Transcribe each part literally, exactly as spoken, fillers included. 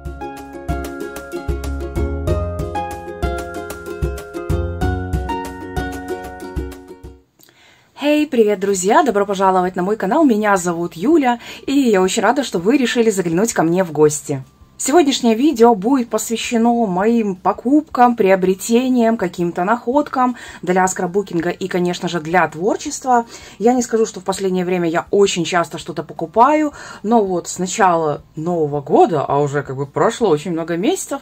Эй, привет, друзья! Добро пожаловать на мой канал. Меня зовут Юля, и я очень рада, что вы решили заглянуть ко мне в гости. Сегодняшнее видео будет посвящено моим покупкам, приобретениям, каким-то находкам для скраббукинга и, конечно же, для творчества. Я не скажу, что в последнее время я очень часто что-то покупаю, но вот с начала Нового года, а уже как бы прошло очень много месяцев,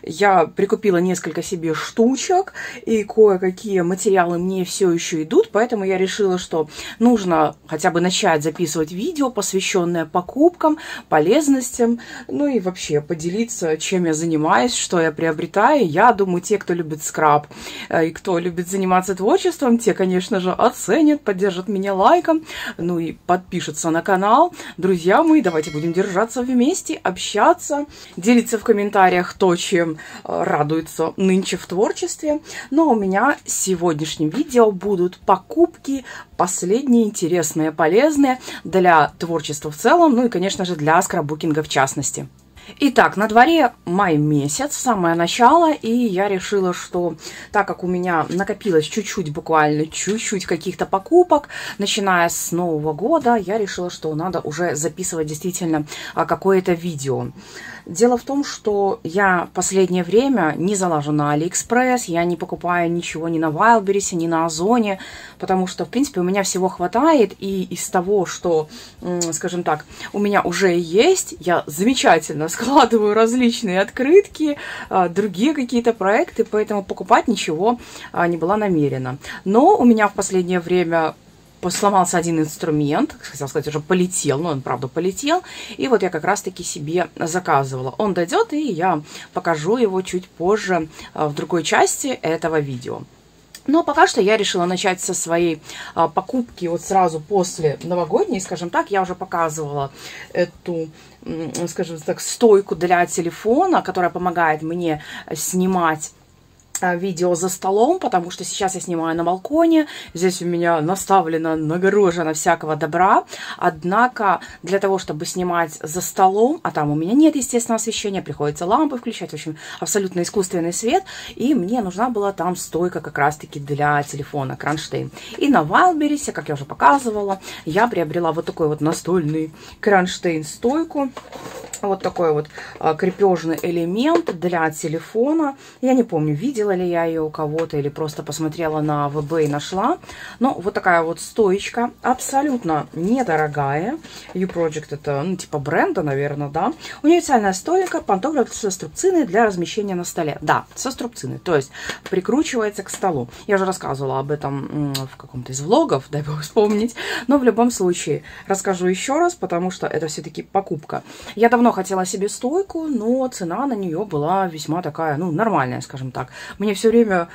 я прикупила несколько себе штучек, и кое-какие материалы мне все еще идут, поэтому я решила, что нужно хотя бы начать записывать видео, посвященное покупкам, полезностям, ну и вообще поделиться, чем я занимаюсь, что я приобретаю. Я думаю, те, кто любит скраб и кто любит заниматься творчеством, те, конечно же, оценят, поддержат меня лайком, ну и подпишутся на канал. Друзья мои, давайте будем держаться вместе, общаться, делиться в комментариях то, чем радуется нынче в творчестве. Но у меня в сегодняшнем видео будут покупки, последние, интересные, полезные для творчества в целом, ну и, конечно же, для скраббукинга в частности. Итак, на дворе май месяц, самое начало, и я решила, что так как у меня накопилось чуть-чуть, буквально чуть-чуть каких-то покупок, начиная с Нового года, я решила, что надо уже записывать действительно какое-то видео. Дело в том, что я в последнее время не залажу на Алиэкспресс, я не покупаю ничего ни на Wildberries, ни на Озоне, потому что, в принципе, у меня всего хватает, и из того, что, скажем так, у меня уже есть, я замечательно складываю различные открытки, другие какие-то проекты, поэтому покупать ничего не была намерена. Но у меня в последнее время сломался один инструмент, хотел сказать, уже полетел, но он, правда, полетел. И вот я как раз-таки себе заказывала. Он дойдет, и я покажу его чуть позже в другой части этого видео. Но пока что я решила начать со своей а, покупки вот сразу после новогодней, скажем так. Я уже показывала эту, скажем так, стойку для телефона, которая помогает мне снимать видео за столом, потому что сейчас я снимаю на балконе, здесь у меня наставлено, нагорожено всякого добра, однако для того, чтобы снимать за столом, а там у меня нет естественного освещения, приходится лампы включать, в общем, абсолютно искусственный свет, и мне нужна была там стойка как раз-таки для телефона, кронштейн. И на Wildberries, как я уже показывала, я приобрела вот такой вот настольный кронштейн-стойку, вот такой вот а, крепежный элемент для телефона. Я не помню, видела ли я ее у кого-то или просто посмотрела на вэ бэ и нашла. Но вот такая вот стоечка, абсолютно недорогая. U-Project это, ну, типа бренда, наверное, да. Универсальная стойка, пантограф со струбциной для размещения на столе. Да, со струбциной, то есть прикручивается к столу. Я уже рассказывала об этом в каком-то из влогов, дай бог вспомнить. Но в любом случае расскажу еще раз, потому что это все-таки покупка. Я давно хотела себе стойку, но цена на нее была весьма такая, ну, нормальная, скажем так. Мне все время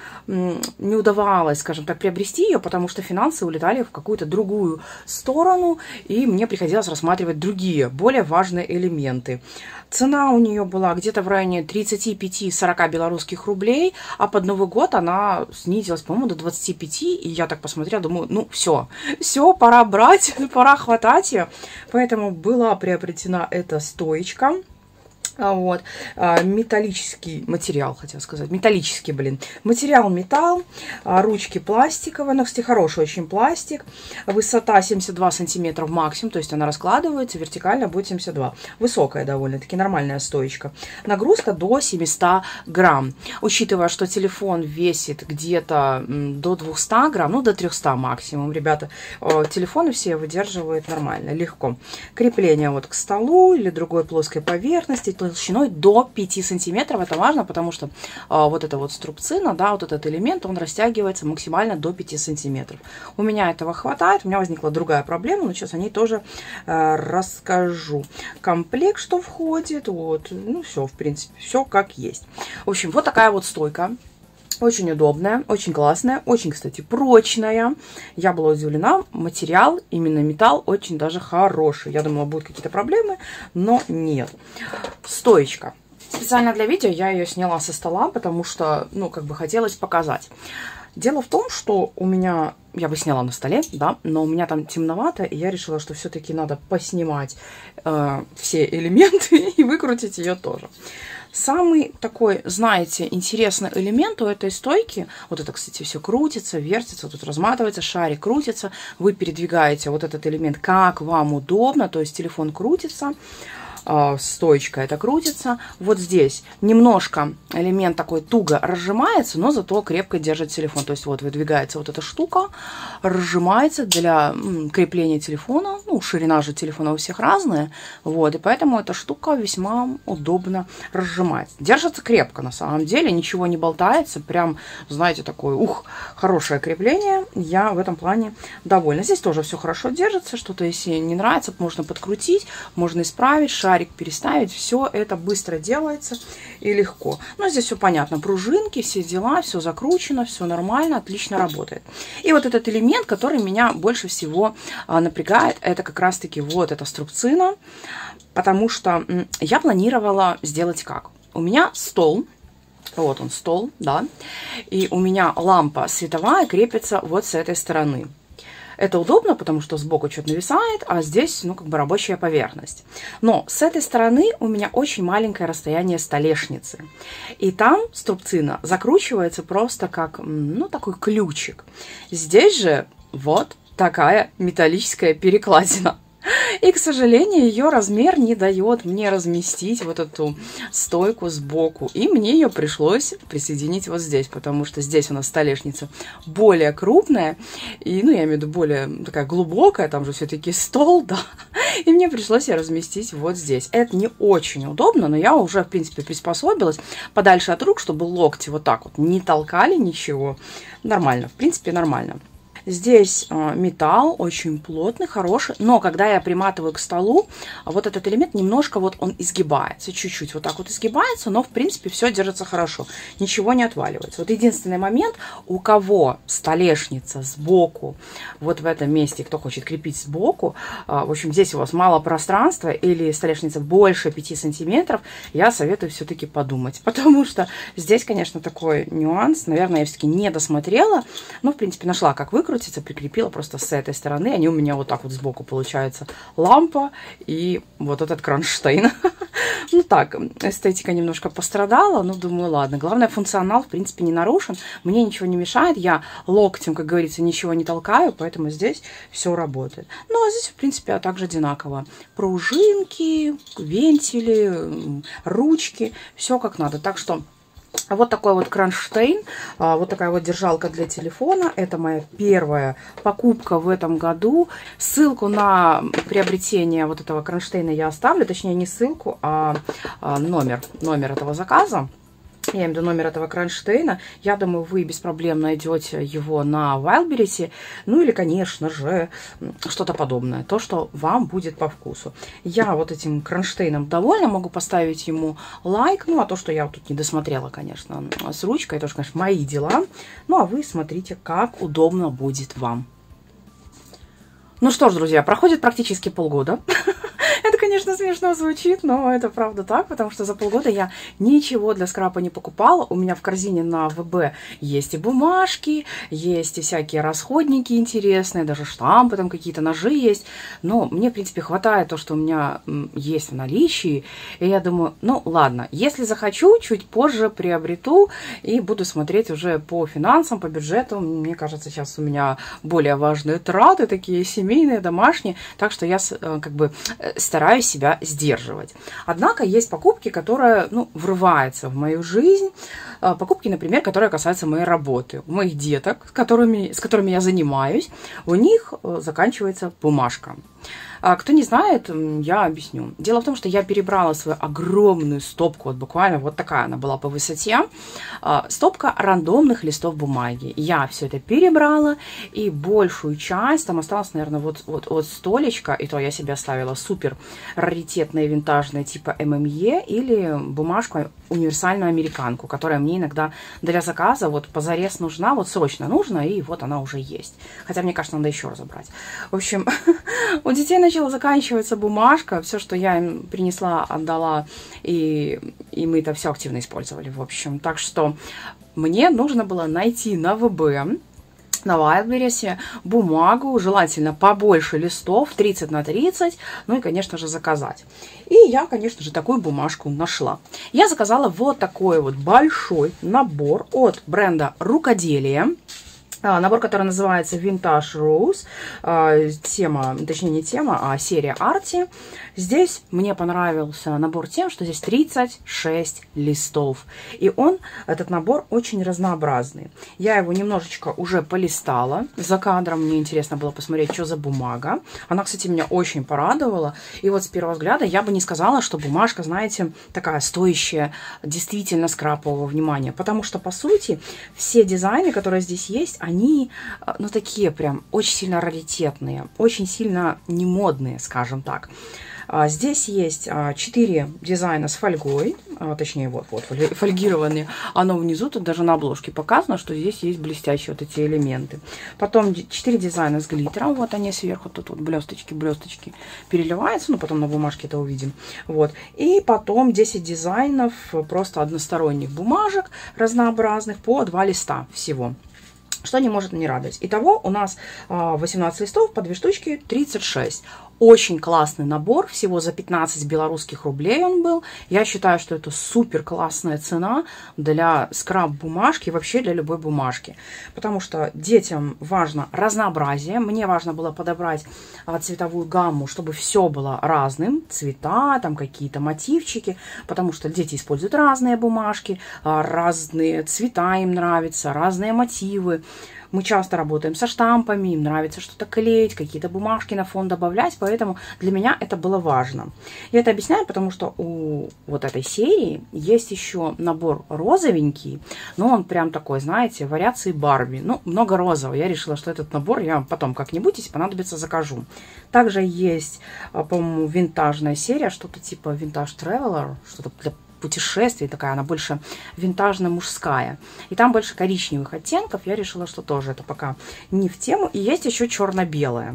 не удавалось, скажем так, приобрести ее, потому что финансы улетали в какую-то другую сторону, и мне приходилось рассматривать другие, более важные элементы. Цена у нее была где-то в районе тридцати пяти — сорока белорусских рублей, а под Новый год она снизилась, по-моему, до двадцати пяти, и я так посмотрела, думаю, ну, все, все, пора брать, пора хватать ее, поэтому была приобретена эта стоечка. Вот, металлический материал, хотела сказать, металлический, блин, материал металл, ручки пластиковые, но, кстати, хороший очень пластик, высота семьдесят два сантиметра максимум, то есть она раскладывается, вертикально будет семьдесят два, высокая довольно-таки, нормальная стоечка, нагрузка до семисот грамм, учитывая, что телефон весит где-то до двухсот грамм, ну, до трёхсот максимум, ребята, телефоны все выдерживают нормально, легко, крепление вот к столу или другой плоской поверхности, толщиной до пяти сантиметров. Это важно, потому что а, вот эта вот струбцина, да, вот этот элемент, он растягивается максимально до пяти сантиметров. У меня этого хватает. У меня возникла другая проблема, но сейчас о ней тоже а, расскажу. Комплект, что входит, вот, ну, все, в принципе, все как есть. В общем, вот такая вот стойка. Очень удобная, очень классная, очень, кстати, прочная. Я была удивлена. Материал, именно металл, очень даже хороший. Я думала, будут какие-то проблемы, но нет. Стоечка. Специально для видео я ее сняла со стола, потому что, ну, как бы хотелось показать. Дело в том, что у меня, я бы сняла на столе, да, но у меня там темновато, и я решила, что все-таки надо поснимать э, все элементы и выкрутить ее тоже. Самый такой, знаете, интересный элемент у этой стойки, вот это, кстати, все крутится, вертится, тут разматывается, шарик крутится, вы передвигаете вот этот элемент, как вам удобно, то есть телефон крутится, стоечка это крутится. Вот здесь немножко элемент такой туго разжимается, но зато крепко держит телефон. То есть вот выдвигается вот эта штука, разжимается для крепления телефона. Ну, ширина же телефона у всех разная. Вот, и поэтому эта штука весьма удобно разжимается. Держится крепко на самом деле, ничего не болтается. Прям, знаете, такое, ух, хорошее крепление. Я в этом плане довольна. Здесь тоже все хорошо держится. Что-то, если не нравится, можно подкрутить, можно исправить, шарик переставить, все это быстро делается и легко. Но здесь все понятно, пружинки, все дела, все закручено, все нормально, отлично работает. И вот этот элемент, который меня больше всего а, напрягает, это как раз-таки вот эта струбцина, потому что м, я планировала сделать как? У меня стол, вот он стол, да, и у меня лампа световая крепится вот с этой стороны. Это удобно, потому что сбоку что-то нависает, а здесь, ну, как бы рабочая поверхность. Но с этой стороны у меня очень маленькое расстояние столешницы. И там струбцина закручивается просто как, ну, такой ключик. Здесь же вот такая металлическая перекладина. И, к сожалению, ее размер не дает мне разместить вот эту стойку сбоку. И мне ее пришлось присоединить вот здесь, потому что здесь у нас столешница более крупная. И, ну, я имею в виду более такая глубокая, там же все-таки стол, да. И мне пришлось ее разместить вот здесь. Это не очень удобно, но я уже, в принципе, приспособилась подальше от рук, чтобы локти вот так вот не толкали ничего. Нормально, в принципе, нормально. Здесь э, металл очень плотный, хороший, но когда я приматываю к столу, вот этот элемент немножко вот он изгибается, чуть-чуть вот так вот изгибается, но в принципе все держится хорошо, ничего не отваливается. Вот единственный момент, у кого столешница сбоку, вот в этом месте, кто хочет крепить сбоку, э, в общем, здесь у вас мало пространства или столешница больше пяти сантиметров, я советую все-таки подумать, потому что здесь, конечно, такой нюанс, наверное, я все-таки не досмотрела, но в принципе нашла, как выкрутить. Прикрепила просто с этой стороны. Они у меня вот так вот сбоку получается лампа и вот этот кронштейн. Ну так, эстетика немножко пострадала, но думаю, ладно. Главное, функционал в принципе не нарушен. Мне ничего не мешает. Я локтем, как говорится, ничего не толкаю, поэтому здесь все работает. Ну а здесь в принципе также одинаково. Пружинки, вентили, ручки, все как надо. Так что вот такой вот кронштейн, вот такая вот держалка для телефона. Это моя первая покупка в этом году. Ссылку на приобретение вот этого кронштейна я оставлю. Точнее, не ссылку, а номер, номер этого заказа. Я имею в виду номер этого кронштейна. Я думаю, вы без проблем найдете его на Wildberries. Ну или, конечно же, что-то подобное. То, что вам будет по вкусу. Я вот этим кронштейном довольна. Могу поставить ему лайк. Ну, а то, что я вот тут не досмотрела, конечно, с ручкой, это уж, конечно, мои дела. Ну, а вы смотрите, как удобно будет вам. Ну что ж, друзья, проходит практически полгода. Это, конечно, смешно звучит, но это правда так, потому что за полгода я ничего для скрапа не покупала. У меня в корзине на ВБ есть и бумажки, есть и всякие расходники интересные, даже штампы, там какие-то ножи есть. Но мне, в принципе, хватает то, что у меня есть в наличии. И я думаю, ну ладно, если захочу, чуть позже приобрету и буду смотреть уже по финансам, по бюджету. Мне кажется, сейчас у меня более важные траты, такие семейные, домашние. Так что я как бы стараюсь себя сдерживать. Однако есть покупки, которые, ну, врываются в мою жизнь. Покупки, например, которые касаются моей работы. У моих деток, с которыми, с которыми я занимаюсь, у них заканчивается бумажка. Кто не знает, я объясню. Дело в том, что я перебрала свою огромную стопку, вот буквально вот такая она была по высоте, стопка рандомных листов бумаги. Я все это перебрала, и большую часть, там осталось, наверное, вот, вот, вот столечко, и то я себе оставила супер раритетные винтажные типа эм эм е или бумажку универсальную американку, которая мне иногда для заказа вот позарез нужна, вот срочно нужна, и вот она уже есть. Хотя, мне кажется, надо еще разобрать. В общем, у детей начала заканчиваться бумажка, все, что я им принесла, отдала, и, и мы это все активно использовали, в общем. Так что мне нужно было найти на вэ бэ, на Wildberries бумагу, желательно побольше листов, тридцать на тридцать, ну и, конечно же, заказать. И я, конечно же, такую бумажку нашла. Я заказала вот такой вот большой набор от бренда Рукоделие. Набор, который называется Vintage Rose, тема, точнее не тема, а серия Арти. Здесь мне понравился набор тем, что здесь тридцать шесть листов. И он, этот набор, очень разнообразный. Я его немножечко уже полистала за кадром. Мне интересно было посмотреть, что за бумага. Она, кстати, меня очень порадовала. И вот с первого взгляда я бы не сказала, что бумажка, знаете, такая стоящая действительно скрапового внимания. Потому что, по сути, все дизайны, которые здесь есть, они, ну, такие прям очень сильно раритетные, очень сильно немодные, скажем так. Здесь есть четыре дизайна с фольгой, точнее, вот, вот, фольгированные. Оно внизу, тут даже на обложке показано, что здесь есть блестящие вот эти элементы. Потом четыре дизайна с глиттером, вот они сверху, тут вот блесточки, блесточки переливаются, ну, потом на бумажке это увидим. Вот. И потом десять дизайнов просто односторонних бумажек разнообразных по два листа всего. Что не может не радовать. Итого у нас восемнадцать листов по две штучки, тридцать шесть. Очень классный набор, всего за пятнадцать белорусских рублей он был. Я считаю, что это супер классная цена для скраб-бумажки, вообще для любой бумажки. Потому что детям важно разнообразие. Мне важно было подобрать цветовую гамму, чтобы все было разным. Цвета, там какие-то мотивчики. Потому что дети используют разные бумажки, разные цвета им нравятся, разные мотивы. Мы часто работаем со штампами, им нравится что-то клеить, какие-то бумажки на фон добавлять, поэтому для меня это было важно. Я это объясняю, потому что у вот этой серии есть еще набор розовенький, но он прям такой, знаете, вариации Барби. Ну, много розового. Я решила, что этот набор я потом как-нибудь, если понадобится, закажу. Также есть, по-моему, винтажная серия, что-то типа Vintage Traveler, что-то для путешествий такая, она больше винтажно-мужская. И там больше коричневых оттенков. Я решила, что тоже это пока не в тему. И есть еще черно-белое.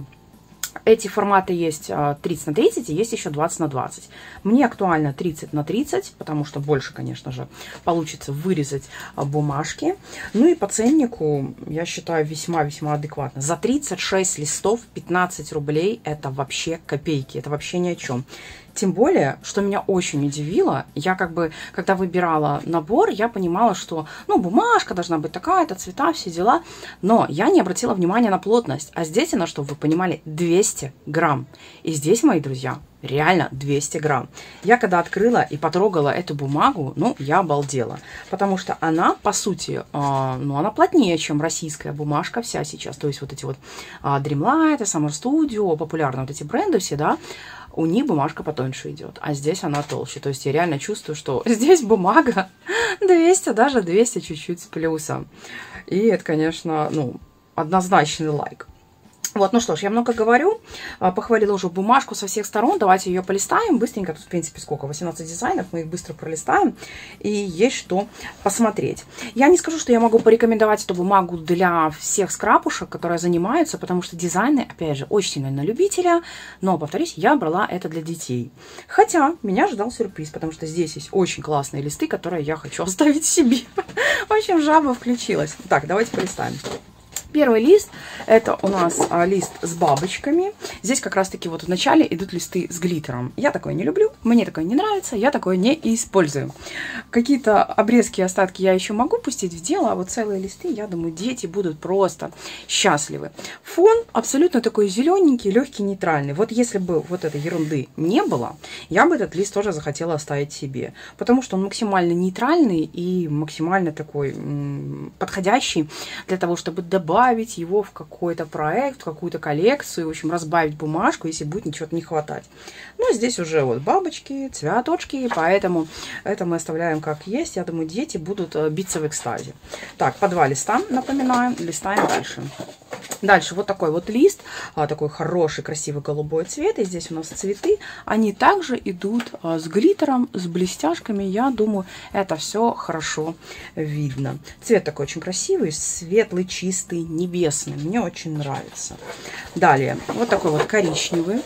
Эти форматы есть тридцать на тридцать и есть еще двадцать на двадцать. Мне актуально тридцать на тридцать, потому что больше, конечно же, получится вырезать бумажки. Ну и по ценнику, я считаю, весьма-весьма адекватно. За тридцать шесть листов пятнадцать рублей это вообще копейки, это вообще ни о чем. Тем более, что меня очень удивило, я как бы, когда выбирала набор, я понимала, что, ну, бумажка должна быть такая-то, цвета, все дела, но я не обратила внимания на плотность. А здесь она, чтобы вы понимали, двести грамм. И здесь, мои друзья, реально двести грамм. Я когда открыла и потрогала эту бумагу, ну, я обалдела. Потому что она, по сути, э, ну, она плотнее, чем российская бумажка вся сейчас. То есть вот эти вот э, Dreamlight, Summer Studio, популярные вот эти бренды все, да, у них бумажка потоньше идет, а здесь она толще. То есть я реально чувствую, что здесь бумага двести, даже двести чуть-чуть с плюсом. И это, конечно, ну, однозначный лайк. Вот, ну что ж, я много говорю, похвалила уже бумажку со всех сторон, давайте ее полистаем быстренько, тут в принципе сколько, восемнадцать дизайнов, мы их быстро пролистаем, и есть что посмотреть. Я не скажу, что я могу порекомендовать эту бумагу для всех скрапушек, которые занимаются, потому что дизайны, опять же, очень сильно на любителя, но, повторюсь, я брала это для детей. Хотя меня ждал сюрприз, потому что здесь есть очень классные листы, которые я хочу оставить себе. В общем, жаба включилась. Так, давайте полистаем. Первый лист, это у нас а, лист с бабочками. Здесь как раз-таки вот в начале идут листы с глиттером. Я такое не люблю, мне такое не нравится, я такое не использую. Какие-то обрезки и остатки я еще могу пустить в дело, а вот целые листы, я думаю, дети будут просто счастливы. Фон абсолютно такой зелененький, легкий, нейтральный. Вот если бы вот этой ерунды не было, я бы этот лист тоже захотела оставить себе. Потому что он максимально нейтральный и максимально такой м, подходящий для того, чтобы добавить добавить его в какой-то проект, в какую-то коллекцию, в общем, разбавить бумажку, если будет ничего не хватать. Ну, здесь уже вот бабочки, цветочки, поэтому это мы оставляем как есть. Я думаю, дети будут биться в экстазе. Так, по два листа, напоминаем, листаем дальше. Дальше вот такой вот лист, такой хороший, красивый голубой цвет. И здесь у нас цветы, они также идут с глиттером, с блестяшками. Я думаю, это все хорошо видно. Цвет такой очень красивый, светлый, чистый, небесный. Мне очень нравится. Далее, вот такой вот коричневый.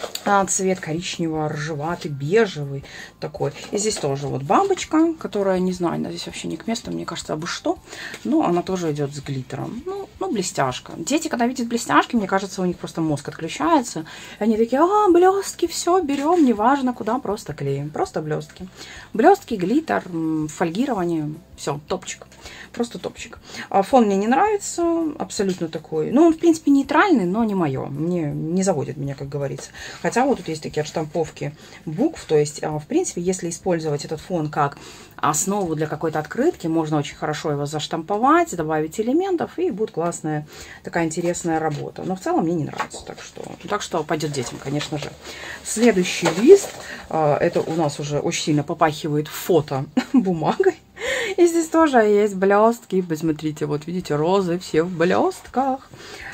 А, цвет коричнево-рыжеватый, бежевый такой. И здесь тоже вот бабочка, которая, не знаю, она здесь вообще не к месту, мне кажется, абы что. Но она тоже идет с глиттером. Ну, ну, блестяшка. Дети, когда видят блестяшки, мне кажется, у них просто мозг отключается. И они такие, а, блестки, все, берем, неважно куда, просто клеим. Просто блестки. Блестки, глиттер, фольгирование, все, топчик. Просто топчик. А фон мне не нравится, абсолютно такой. Ну, он, в принципе, нейтральный, но не мое. Мне не заводит меня, как говорится. Хотя вот тут есть такие отштамповки букв. То есть, в принципе, если использовать этот фон как основу для какой-то открытки, можно очень хорошо его заштамповать, добавить элементов, и будет классная такая интересная работа. Но в целом мне не нравится. Так что, так что пойдет детям, конечно же. Следующий лист. Это у нас уже очень сильно попахивает фото бумагой. И здесь тоже есть блестки. Посмотрите, вот видите, розы все в блестках.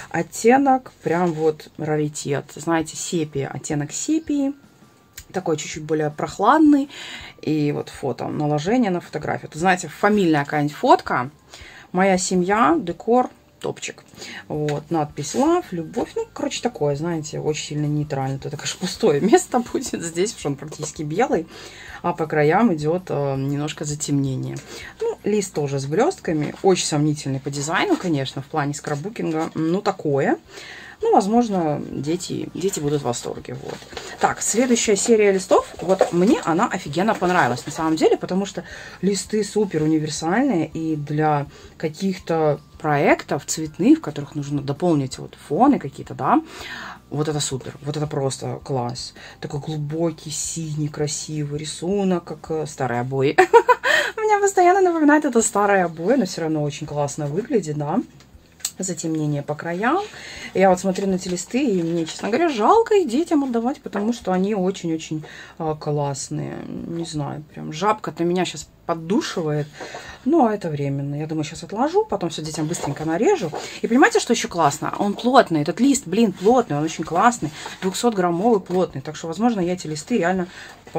Оттенок прям вот раритет. Знаете, сепия, оттенок сепии. Такой чуть-чуть более прохладный. И вот фото, наложение на фотографию. Это, знаете, фамильная какая-нибудь фотка. Моя семья, декор, топчик. Вот, надпись love, любовь. Ну, короче, такое, знаете, очень сильно нейтрально. Это, конечно, пустое место будет здесь, потому что он практически белый. А по краям идет э, немножко затемнение. Ну, лист тоже с блестками. Очень сомнительный по дизайну, конечно, в плане скраббукинга. Ну, такое. Ну, возможно, дети, дети будут в восторге. Вот. Так, следующая серия листов. Вот мне она офигенно понравилась на самом деле, потому что листы супер универсальные. И для каких-то проектов цветных, в которых нужно дополнить вот фоны какие-то, да, вот это супер, вот это просто класс. Такой глубокий, синий, красивый рисунок, как старые обои. Меня постоянно напоминает это старые обои, но все равно очень классно выглядит, да. Затемнение по краям. Я вот смотрю на эти листы, и мне, честно говоря, жалко их детям отдавать, потому что они очень-очень а, классные. Не знаю, прям жабка-то меня сейчас поддушивает. Но это временно. Я думаю, сейчас отложу, потом все детям быстренько нарежу. И понимаете, что еще классно? Он плотный. Этот лист, блин, плотный. Он очень классный. двухсотграммовый плотный. Так что, возможно, я эти листы реально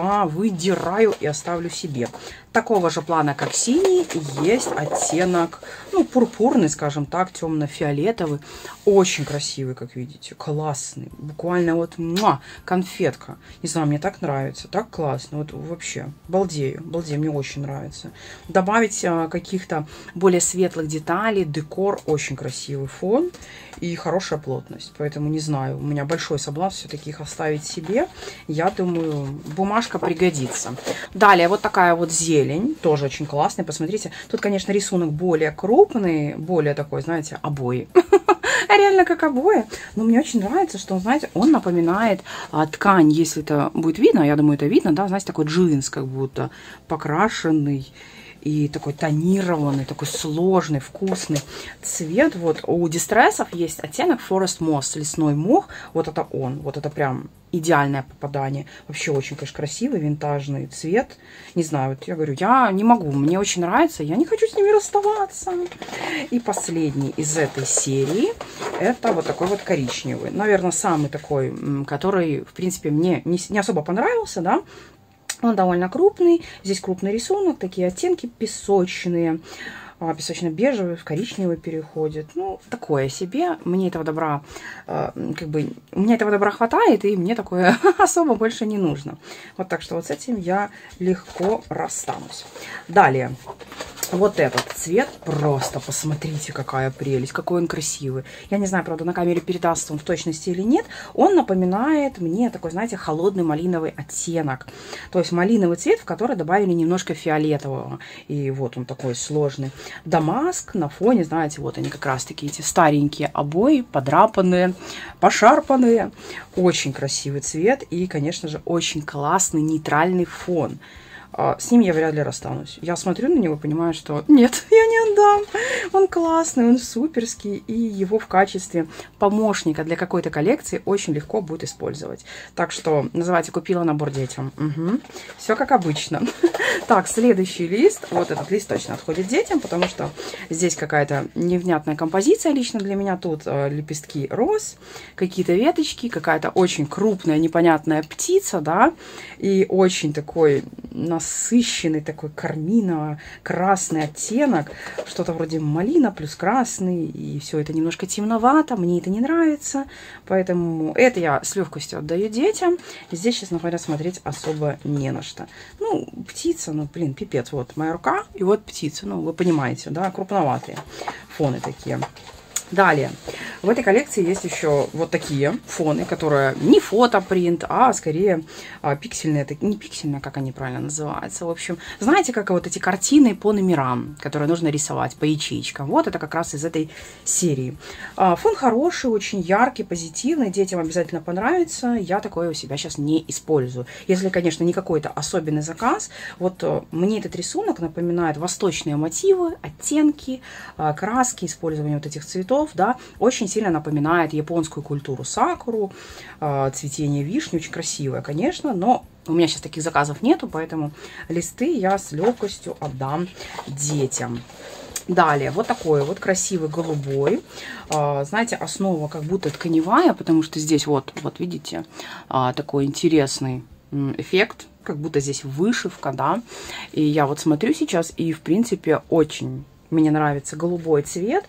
повыдираю и оставлю себе. Такого же плана, как синий, есть оттенок, ну, пурпурный, скажем так, темно-фиолетовый. Очень красивый, как видите. Классный. Буквально вот муа, конфетка. Не знаю, мне так нравится. Так классно. Вот вообще. Балдею. Балдею. Мне очень нравится. Добавить а, каких-то более светлых деталей. Декор. Очень красивый фон. И хорошая плотность. Поэтому не знаю. У меня большой соблазн все-таки их оставить себе. Я думаю, бумажка пригодится. Далее вот такая вот зелень. Тоже очень классная. Посмотрите. Тут, конечно, рисунок более крупный. Более такой, знаете, обои. Реально как обои. Но мне очень нравится, что, знаете, он напоминает а, ткань, если это будет видно. Я думаю, это видно, да. Знаете, такой джинс как будто покрашенный. И такой тонированный, такой сложный, вкусный цвет. Вот у дистрессов есть оттенок Forest Moss, лесной мох. Вот это он. Вот это прям идеальное попадание. Вообще очень, конечно, красивый, винтажный цвет. Не знаю, вот я говорю, я не могу. Мне очень нравится. Я не хочу с ними расставаться. И последний из этой серии. Это вот такой вот коричневый. Наверное, самый такой, который, в принципе, мне не, не особо понравился, да. Он довольно крупный. Здесь крупный рисунок, такие оттенки песочные. Песочно-бежевый, в коричневый переходит. Ну, такое себе. Мне этого добра, как бы, мне этого добра хватает, и мне такое особо больше не нужно. Вот так что вот с этим я легко расстанусь. Далее. Вот этот цвет, просто посмотрите, какая прелесть, какой он красивый. Я не знаю, правда, на камере передастся он в точности или нет. Он напоминает мне такой, знаете, холодный малиновый оттенок. То есть малиновый цвет, в который добавили немножко фиолетового. И вот он такой сложный. Дамаск на фоне, знаете, вот они как раз-таки эти старенькие обои, подрапанные, пошарпанные. Очень красивый цвет и, конечно же, очень классный нейтральный фон. С ним я вряд ли расстанусь. Я смотрю на него и понимаю, что нет, я не отдам. Он классный, он суперский, и его в качестве помощника для какой-то коллекции очень легко будет использовать. Так что, называйте, купила набор детям. Угу. Все как обычно. Так, следующий лист. Вот этот лист точно отходит детям, потому что здесь какая-то невнятная композиция лично для меня. Тут э, лепестки роз, какие-то веточки, какая-то очень крупная непонятная птица, да, и очень такой на насыщенный такой карминово-красный оттенок. Что-то вроде малина плюс красный. И все это немножко темновато. Мне это не нравится. Поэтому это я с легкостью отдаю детям. Здесь, честно говоря, смотреть особо не на что. Ну, птица, ну, блин, пипец. Вот моя рука и вот птица. Ну, вы понимаете, да, крупноватые фоны такие. Далее, в этой коллекции есть еще вот такие фоны, которые не фотопринт, а скорее а, пиксельные, это не пиксельные, как они правильно называются. В общем, знаете, как вот эти картины по номерам, которые нужно рисовать по ячейкам. Вот это как раз из этой серии. А, фон хороший, очень яркий, позитивный, детям обязательно понравится. Я такое у себя сейчас не использую. Если, конечно, не какой-то особенный заказ. Вот мне этот рисунок напоминает восточные мотивы, оттенки, а, краски, использование вот этих цветов. Да, очень сильно напоминает японскую культуру сакуру, э, цветение вишни, очень красивое, конечно, но у меня сейчас таких заказов нету, поэтому листы я с легкостью отдам детям. Далее, вот такой вот красивый голубой, э, знаете, основа как будто тканевая, потому что здесь вот, вот видите, э, такой интересный эффект, как будто здесь вышивка, да, и я вот смотрю сейчас, и в принципе очень мне нравится голубой цвет,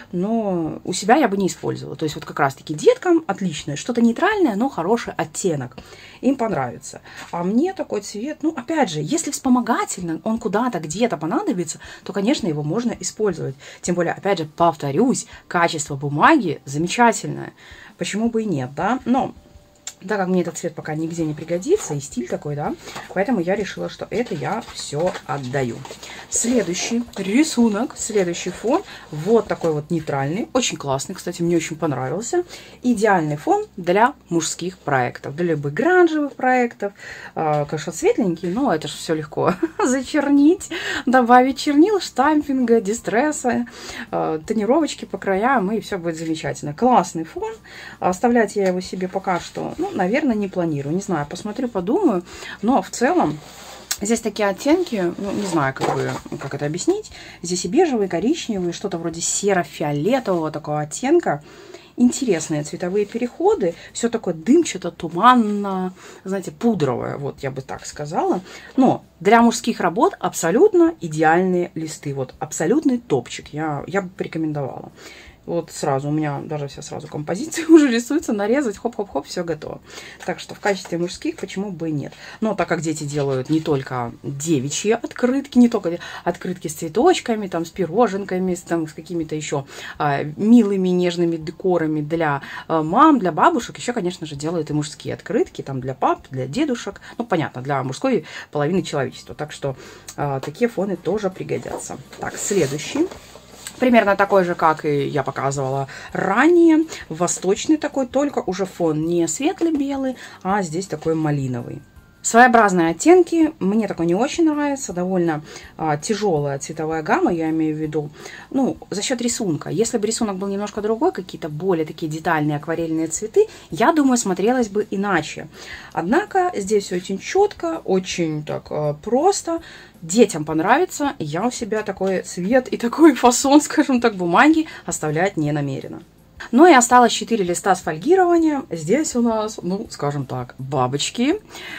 но у себя я бы не использовала. То есть вот как раз-таки деткам отличное, что-то нейтральное, но хороший оттенок. Им понравится. А мне такой цвет, ну, опять же, если вспомогательно, он куда-то, где-то понадобится, то, конечно, его можно использовать. Тем более, опять же, повторюсь, качество бумаги замечательное. Почему бы и нет, да? Но так как мне этот цвет пока нигде не пригодится, и стиль такой, да, поэтому я решила, что это я все отдаю. Следующий рисунок, следующий фон, вот такой вот нейтральный, очень классный, кстати, мне очень понравился. Идеальный фон для мужских проектов, для любых гранжевых проектов. Конечно, светленький, но это же все легко зачернить, добавить чернил, штампинга, дистресса, тонировочки по краям, и все будет замечательно. Классный фон, оставлять я его себе пока что, ну, наверное, не планирую. Не знаю, посмотрю, подумаю. Но в целом здесь такие оттенки, ну, не знаю, как, бы, как это объяснить. Здесь и бежевый, и коричневый, что-то вроде серо-фиолетового такого оттенка. Интересные цветовые переходы. Все такое дымчато, туманно, знаете, пудровое, вот я бы так сказала. Но для мужских работ абсолютно идеальные листы. Вот абсолютный топчик. Я, я бы порекомендовала. Вот сразу, у меня даже вся сразу композиция уже рисуется, нарезать, хоп-хоп-хоп, все готово. Так что в качестве мужских почему бы и нет. Но так как дети делают не только девичьи открытки, не только открытки с цветочками, там, с пироженками, с, там, с какими-то еще а, милыми, нежными декорами для а, мам, для бабушек, еще, конечно же, делают и мужские открытки, там, для пап, для дедушек, ну, понятно, для мужской половины человечества. Так что а, такие фоны тоже пригодятся. Так, следующий. Примерно такой же, как и я показывала ранее. Восточный такой, только уже фон не светло-белый, а здесь такой малиновый. Своеобразные оттенки, мне такой не очень нравится, довольно а, тяжелая цветовая гамма, я имею в виду, ну, за счет рисунка. Если бы рисунок был немножко другой, какие-то более такие детальные акварельные цветы, я думаю, смотрелось бы иначе. Однако здесь все очень четко, очень так а, просто, детям понравится, я у себя такой цвет и такой фасон, скажем так, бумаги оставлять не намерена. Ну и осталось четыре листа с фольгированием. Здесь у нас, ну, скажем так, бабочки.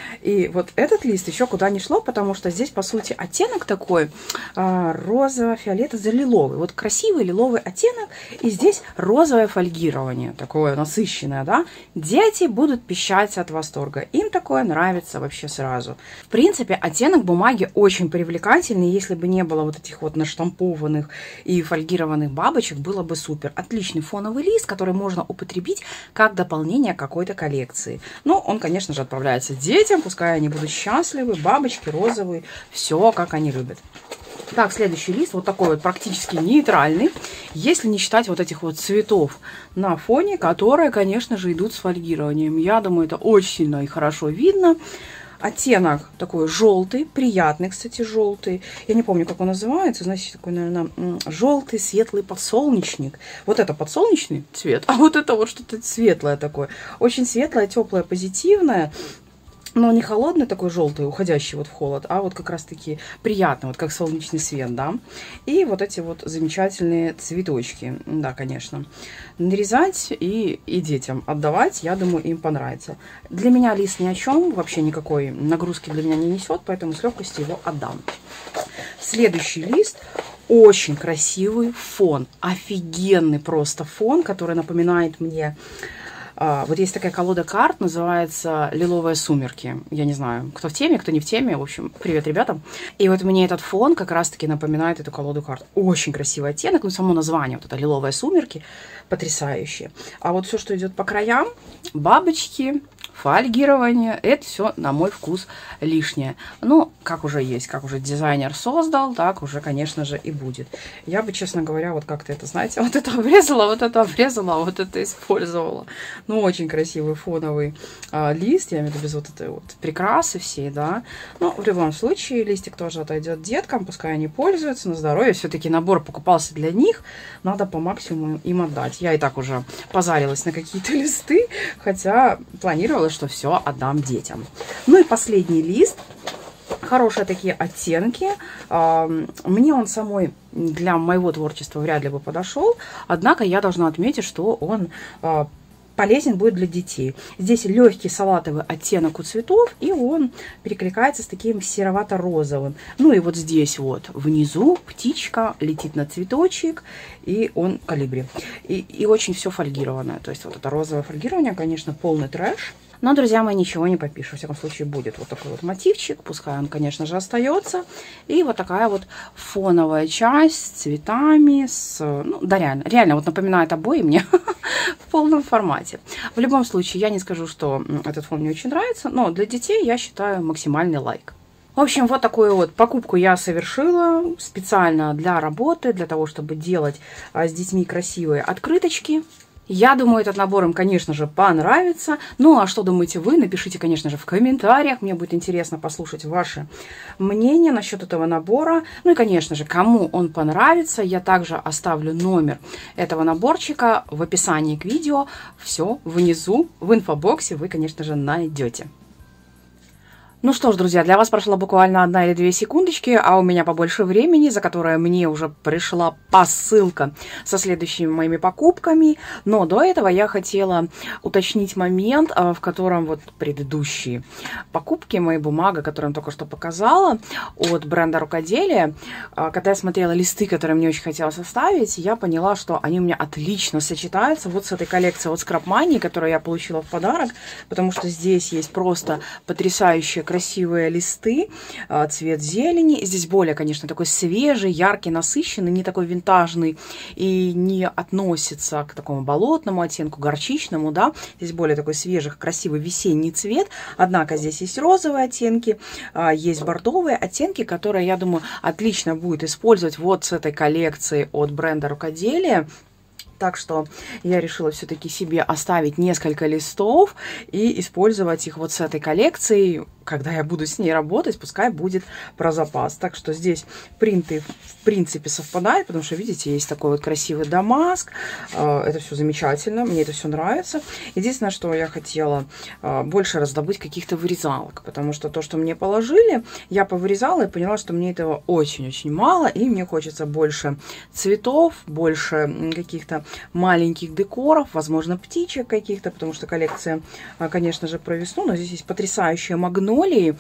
И вот этот лист еще куда не шло, потому что здесь, по сути, оттенок такой а, розово-фиолетово-лиловый. Вот красивый лиловый оттенок. И здесь розовое фольгирование, такое насыщенное, да. Дети будут пищать от восторга. Им такое нравится вообще сразу. В принципе, оттенок бумаги очень привлекательный. Если бы не было вот этих вот наштампованных и фольгированных бабочек, было бы супер. Отличный фоновый лист, который можно употребить как дополнение к какой-то коллекции. Но он, конечно же, отправляется детям, пускай они будут счастливы, бабочки розовые, все как они любят. Так, следующий лист, вот такой вот практически нейтральный, если не считать вот этих вот цветов на фоне, которые, конечно же, идут с фольгированием. Я думаю, это очень сильно и хорошо видно. Оттенок такой желтый, приятный, кстати, желтый. Я не помню, как он называется. Значит, такой, наверное, желтый, светлый подсолнечник. Вот это подсолнечный цвет, а вот это вот что-то светлое такое. Очень светлое, теплое, позитивное. Но не холодный такой желтый, уходящий вот в холод, а вот как раз-таки приятный, вот как солнечный свет, да. И вот эти вот замечательные цветочки, да, конечно. Нарезать и, и детям отдавать, я думаю, им понравится. Для меня лист ни о чем, вообще никакой нагрузки для меня не несет, поэтому с легкостью его отдам. Следующий лист. Очень красивый фон, офигенный просто фон, который напоминает мне... Вот есть такая колода карт, называется «Лиловые сумерки». Я не знаю, кто в теме, кто не в теме. В общем, привет ребятам. И вот мне этот фон как раз-таки напоминает эту колоду карт. Очень красивый оттенок, ну само название, вот это «Лиловые сумерки», потрясающие. А вот все, что идет по краям, бабочки, фольгирование, это все, на мой вкус, лишнее. Ну, как уже есть, как уже дизайнер создал, так уже, конечно же, и будет. Я бы, честно говоря, вот как-то это, знаете, вот это обрезала, вот это обрезала, вот это использовала. Ну, очень красивый фоновый а, лист, я имею в виду без вот этой вот прикрасы всей, да. Но в любом случае листик тоже отойдет деткам, пускай они пользуются на здоровье. Все-таки набор покупался для них, надо по максимуму им отдать. Я и так уже позарилась на какие-то листы, хотя планировала, что все отдам детям. Ну и последний лист. Хорошие такие оттенки. Мне он самой для моего творчества вряд ли бы подошел. Однако я должна отметить, что он полезен будет для детей. Здесь легкий салатовый оттенок у цветов, и он перекликается с таким серовато-розовым. Ну и вот здесь вот внизу птичка летит на цветочек, и он колибри. И, и очень все фольгированное. То есть вот это розовое фольгирование, конечно, полный трэш. Но, друзья мои, ничего не попишешь. Во всяком случае, будет вот такой вот мотивчик. Пускай он, конечно же, остается. И вот такая вот фоновая часть с цветами. С, ну, да, реально. Реально вот напоминает обои мне в полном формате. В любом случае, я не скажу, что этот фон мне очень нравится. Но для детей я считаю максимальный лайк. В общем, вот такую вот покупку я совершила специально для работы. Для того, чтобы делать а, с детьми красивые открыточки. Я думаю, этот набор им, конечно же, понравится. Ну, а что думаете вы? Напишите, конечно же, в комментариях. Мне будет интересно послушать ваше мнение насчет этого набора. Ну и, конечно же, кому он понравится, я также оставлю номер этого наборчика в описании к видео. Все внизу, в инфобоксе вы, конечно же, найдете. Ну что ж, друзья, для вас прошла буквально одна или две секундочки, а у меня побольше времени, за которое мне уже пришла посылка со следующими моими покупками. Но до этого я хотела уточнить момент, в котором вот предыдущие покупки, мои бумага, которую я только что показала, от бренда рукоделия, когда я смотрела листы, которые мне очень хотелось оставить, я поняла, что они у меня отлично сочетаются вот с этой коллекцией от Scrap Money, которую я получила в подарок, потому что здесь есть просто потрясающие красивые листы, цвет зелени. Здесь более, конечно, такой свежий, яркий, насыщенный, не такой винтажный и не относится к такому болотному оттенку, горчичному, да. Здесь более такой свежий, красивый весенний цвет. Однако здесь есть розовые оттенки, есть бордовые оттенки, которые, я думаю, отлично будет использовать вот с этой коллекции от бренда рукоделия. Так что я решила все-таки себе оставить несколько листов и использовать их вот с этой коллекцией. Когда я буду с ней работать, пускай будет про запас. Так что здесь принты в принципе совпадают, потому что, видите, есть такой вот красивый дамаск. Это все замечательно, мне это все нравится. Единственное, что я хотела больше раздобыть каких-то вырезалок, потому что то, что мне положили, я повырезала и поняла, что мне этого очень-очень мало, и мне хочется больше цветов, больше каких-то маленьких декоров, возможно, птичек каких-то, потому что коллекция, конечно же, про весну, но здесь есть потрясающие магнолии.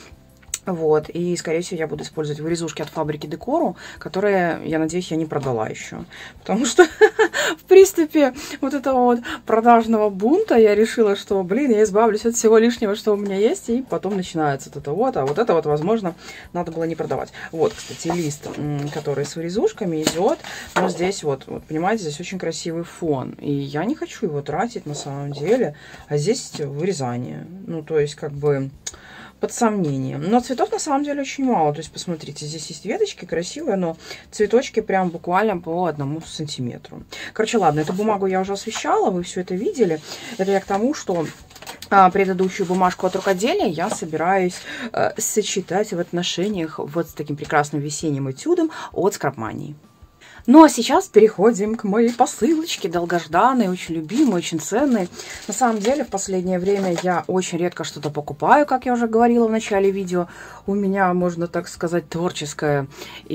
Вот, и, скорее всего, я буду использовать вырезушки от фабрики Декору, которые, я надеюсь, я не продала еще. Потому что в приступе вот этого вот продажного бунта я решила, что, блин, я избавлюсь от всего лишнего, что у меня есть, и потом начинается вот это вот, а вот это вот, возможно, надо было не продавать. Вот, кстати, лист, который с вырезушками идет, но здесь вот, вот, понимаете, здесь очень красивый фон, и я не хочу его тратить на самом деле, а здесь вырезание, ну, то есть, как бы... под сомнением. Но цветов на самом деле очень мало. То есть, посмотрите, здесь есть веточки красивые, но цветочки прям буквально по одному сантиметру. Короче, ладно, эту бумагу я уже освещала, вы все это видели. Это я к тому, что а, предыдущую бумажку от рукоделия я собираюсь э, сочетать в отношениях вот с таким прекрасным весенним этюдом от Scrap Money. Ну а сейчас переходим к моей посылочке, долгожданной, очень любимой, очень ценной. На самом деле в последнее время я очень редко что-то покупаю, как я уже говорила в начале видео. У меня, можно так сказать, творческая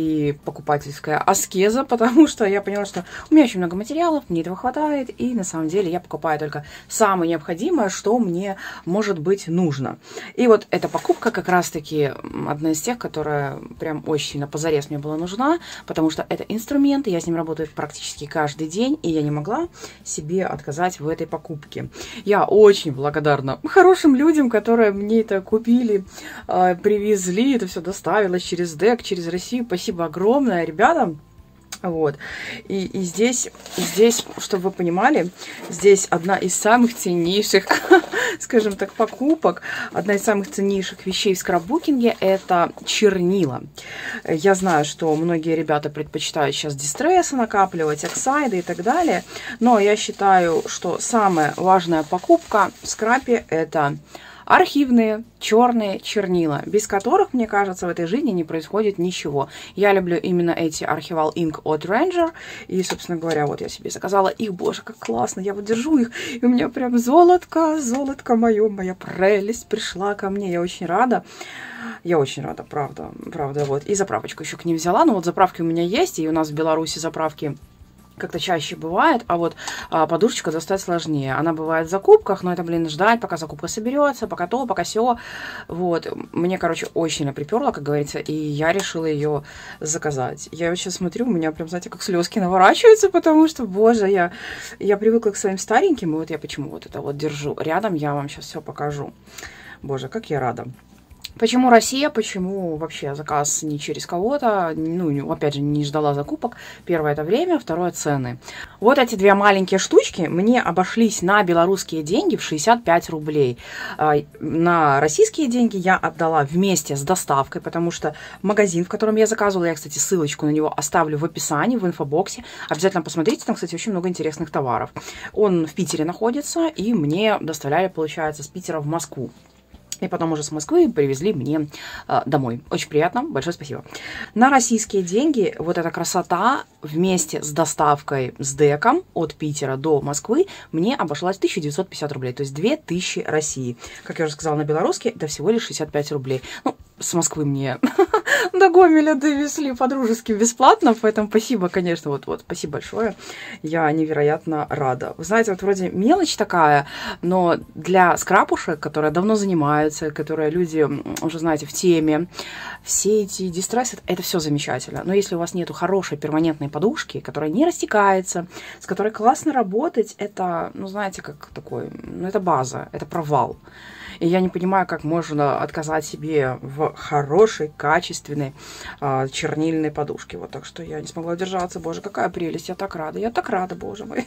и покупательская аскеза, потому что я поняла, что у меня очень много материалов, мне этого хватает, и на самом деле я покупаю только самое необходимое, что мне может быть нужно. И вот эта покупка как раз-таки одна из тех, которая прям очень сильно позарез мне была нужна, потому что это инструмент, я с ним работаю практически каждый день, и я не могла себе отказать в этой покупке. Я очень благодарна хорошим людям, которые мне это купили, привезли, это все доставилось через ДЭК, через Россию. Спасибо огромное, ребята. Вот. И, и здесь, здесь, чтобы вы понимали, здесь одна из самых ценнейших, скажем так, покупок, одна из самых ценнейших вещей в скраббукинге — это чернила. Я знаю, что многие ребята предпочитают сейчас дистрессы накапливать, оксайды и так далее, но я считаю, что самая важная покупка в скрапе — это архивные черные чернила, без которых, мне кажется, в этой жизни не происходит ничего. Я люблю именно эти Archival Ink от Ranger. И, собственно говоря, вот я себе заказала их. Боже, как классно, я вот держу их. И у меня прям золотко, золотко мое, моя прелесть пришла ко мне. Я очень рада. Я очень рада, правда, правда, вот. И заправочку еще к ней взяла. Но вот заправки у меня есть, и у нас в Беларуси заправки как-то чаще бывает, а вот а, подушечку достать сложнее. Она бывает в закупках, но это, блин, ждать, пока закупка соберется, пока то, пока сё. Вот. Мне, короче, очень сильно приперло, как говорится, и я решила ее заказать. Я вот сейчас смотрю, у меня прям, знаете, как слезки наворачиваются, потому что, боже, я, я привыкла к своим стареньким, и вот я почему вот это вот держу рядом, я вам сейчас все покажу. Боже, как я рада. Почему Россия? Почему вообще заказ не через кого-то? Ну, опять же, не ждала закупок. Первое — это время, второе — цены. Вот эти две маленькие штучки мне обошлись на белорусские деньги в шестьдесят пять рублей. На российские деньги я отдала вместе с доставкой, потому что магазин, в котором я заказывала, я, кстати, ссылочку на него оставлю в описании, в инфобоксе. Обязательно посмотрите, там, кстати, очень много интересных товаров. Он в Питере находится, и мне доставляли, получается, с Питера в Москву. И потом уже с Москвы привезли мне э, домой. Очень приятно, большое спасибо. На российские деньги вот эта красота вместе с доставкой с ДЭКом от Питера до Москвы мне обошлась тысяча девятьсот пятьдесят рублей, то есть две тысячи России. Как я уже сказала, на белорусский это всего лишь шестьдесят пять рублей. Ну, с Москвы мне до Гомеля довезли по-дружески бесплатно, поэтому спасибо, конечно, вот-вот, спасибо большое. Я невероятно рада. Вы знаете, вот вроде мелочь такая, но для скрапушек, которые давно занимаются, которые люди уже, знаете, в теме, все эти дистрессы, это все замечательно. Но если у вас нету хорошей перманентной подушки, которая не растекается, с которой классно работать, это, ну, знаете, как такой, ну, это база, это провал. И я не понимаю, как можно отказать себе в хорошей, качественной э, чернильной подушке. Вот, так что я не смогла удержаться. Боже, какая прелесть, я так рада, я так рада, боже мой.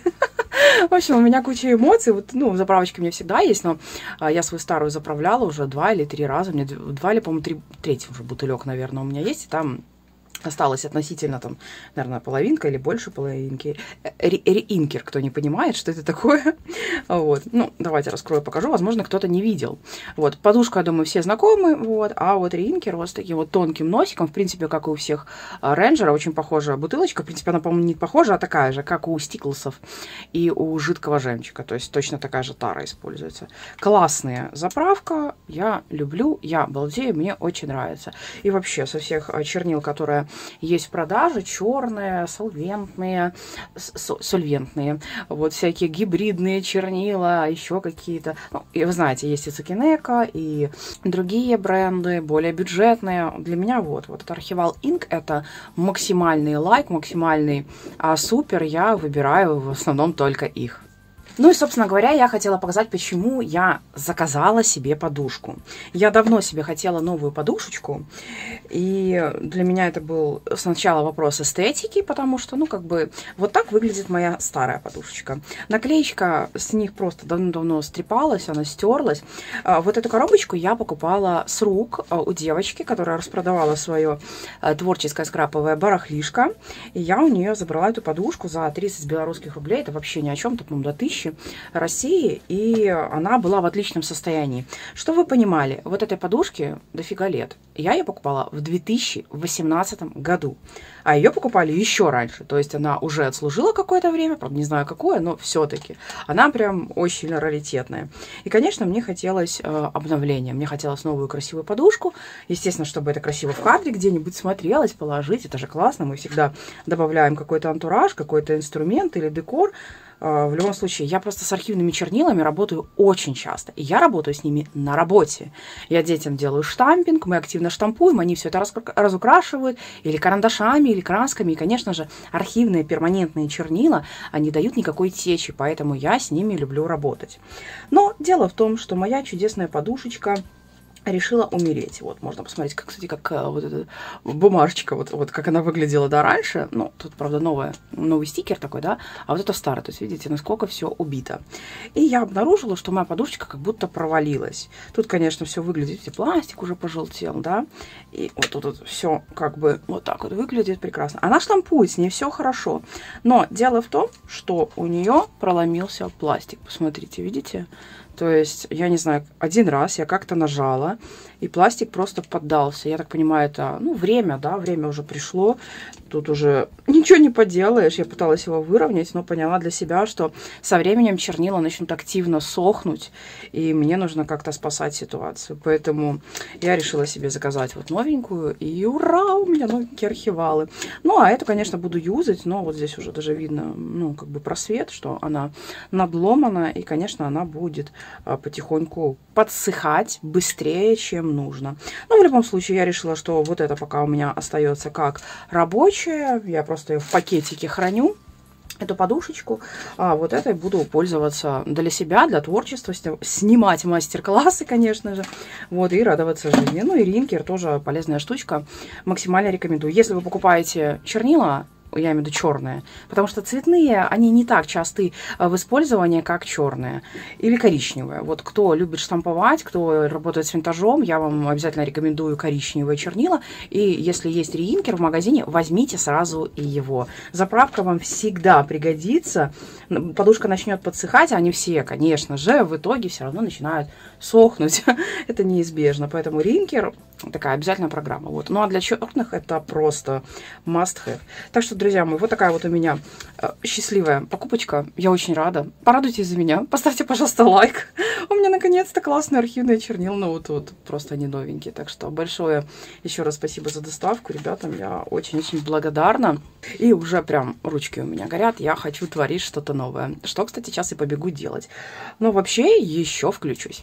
В общем, у меня куча эмоций. Вот, ну, заправочки у меня всегда есть, но а, я свою старую заправляла уже два или три раза. Мне два или, по-моему, три, третий уже бутылек, наверное, у меня есть. И там осталось относительно, там, наверное, половинка или больше половинки. Реинкер, кто не понимает, что это такое. Вот. Ну, давайте раскрою, покажу. Возможно, кто-то не видел. Вот. Подушка, я думаю, все знакомы. Вот. А вот реинкер вот с таким вот тонким носиком. В принципе, как и у всех рейнджера. Очень похожая бутылочка. В принципе, она, по-моему, не похожа, а такая же, как у стиклсов и у жидкого жемчуга. То есть точно такая же тара используется. Классная заправка. Я люблю, я балдею, мне очень нравится. И вообще, со всех чернил, которые есть в продаже, черные, солвентные, сольвентные, вот всякие гибридные чернила, еще какие-то. Ну, и вы знаете, есть и Цукинека, и другие бренды, более бюджетные. Для меня вот, вот это Archival Ink, это максимальный лайк, максимальный а, супер. Я выбираю в основном только их. Ну и, собственно говоря, я хотела показать, почему я заказала себе подушку. Я давно себе хотела новую подушечку, и для меня это был сначала вопрос эстетики, потому что, ну, как бы, вот так выглядит моя старая подушечка. Наклеечка с них просто давно-давно стрепалась, она стерлась. Вот эту коробочку я покупала с рук у девочки, которая распродавала свое творческое скраповое барахлишко, и я у нее забрала эту подушку за тридцать белорусских рублей, это вообще ни о чем, тут, по-моему, до тысячи России, и она была в отличном состоянии. Что вы понимали, вот этой подушке дофига лет. Я ее покупала в в две тысячи восемнадцатом году. А ее покупали еще раньше. То есть она уже отслужила какое-то время, правда, не знаю какое, но все-таки. Она прям очень сильно раритетная. И, конечно, мне хотелось э, обновления. Мне хотелось новую красивую подушку. Естественно, чтобы это красиво в кадре где-нибудь смотрелось, положить. Это же классно. Мы всегда добавляем какой-то антураж, какой-то инструмент или декор. В любом случае, я просто с архивными чернилами работаю очень часто. И я работаю с ними на работе. Я детям делаю штампинг, мы активно штампуем, они все это разукрашивают или карандашами, или красками. И, конечно же, архивные перманентные чернила, они дают никакой течи, поэтому я с ними люблю работать. Но дело в том, что моя чудесная подушечка решила умереть. Вот, можно посмотреть, как, кстати, как вот эта бумажечка, вот, вот как она выглядела, да, раньше. Ну, тут, правда, новая, новый стикер такой, да, а вот это старый. То есть, видите, насколько все убито. И я обнаружила, что моя подушечка как будто провалилась. Тут, конечно, все выглядит, видите, пластик уже пожелтел, да, и вот тут вот все как бы вот так вот выглядит прекрасно. Она штампует, с ней все хорошо. Но дело в том, что у нее проломился пластик. Посмотрите, видите? То есть, я не знаю, один раз я как-то нажала, и пластик просто поддался. Я так понимаю, это, ну, время, да, время уже пришло. Тут уже ничего не поделаешь. Я пыталась его выровнять, но поняла для себя, что со временем чернила начнут активно сохнуть, и мне нужно как-то спасать ситуацию. Поэтому я решила себе заказать вот новенькую, и ура, у меня новенькие архивалы. Ну, а эту, конечно, буду юзать, но вот здесь уже даже видно, ну, как бы просвет, что она надломана, и, конечно, она будет потихоньку подсыхать быстрее, чем нужно. Но в любом случае я решила, что вот это пока у меня остается как рабочая. Я просто ее в пакетике храню, эту подушечку. А вот этой буду пользоваться для себя, для творчества, снимать мастер-классы, конечно же, вот, и радоваться жизни. Ну и ринкер тоже полезная штучка. Максимально рекомендую. Если вы покупаете чернила, я имею в виду черные, потому что цветные, они не так часты в использовании, как черные или коричневые. Вот кто любит штамповать, кто работает с винтажом, я вам обязательно рекомендую коричневые чернила. И если есть реинкер в магазине, возьмите сразу и его. Заправка вам всегда пригодится. Подушка начнет подсыхать, а они все, конечно же, в итоге все равно начинают сохнуть. Это неизбежно. Поэтому реинкер такая обязательная программа. Вот. Ну а для черных это просто must have. Так что, друзья мои, вот такая вот у меня э, счастливая покупочка. Я очень рада. Порадуйтесь за меня. Поставьте, пожалуйста, лайк. У меня наконец-то классные архивные чернила. Ну вот, вот просто они новенькие. Так что большое еще раз спасибо за доставку. Ребятам я очень-очень благодарна. И уже прям ручки у меня горят. Я хочу творить что-то новое. Что, кстати, сейчас и побегу делать. Но вообще еще включусь.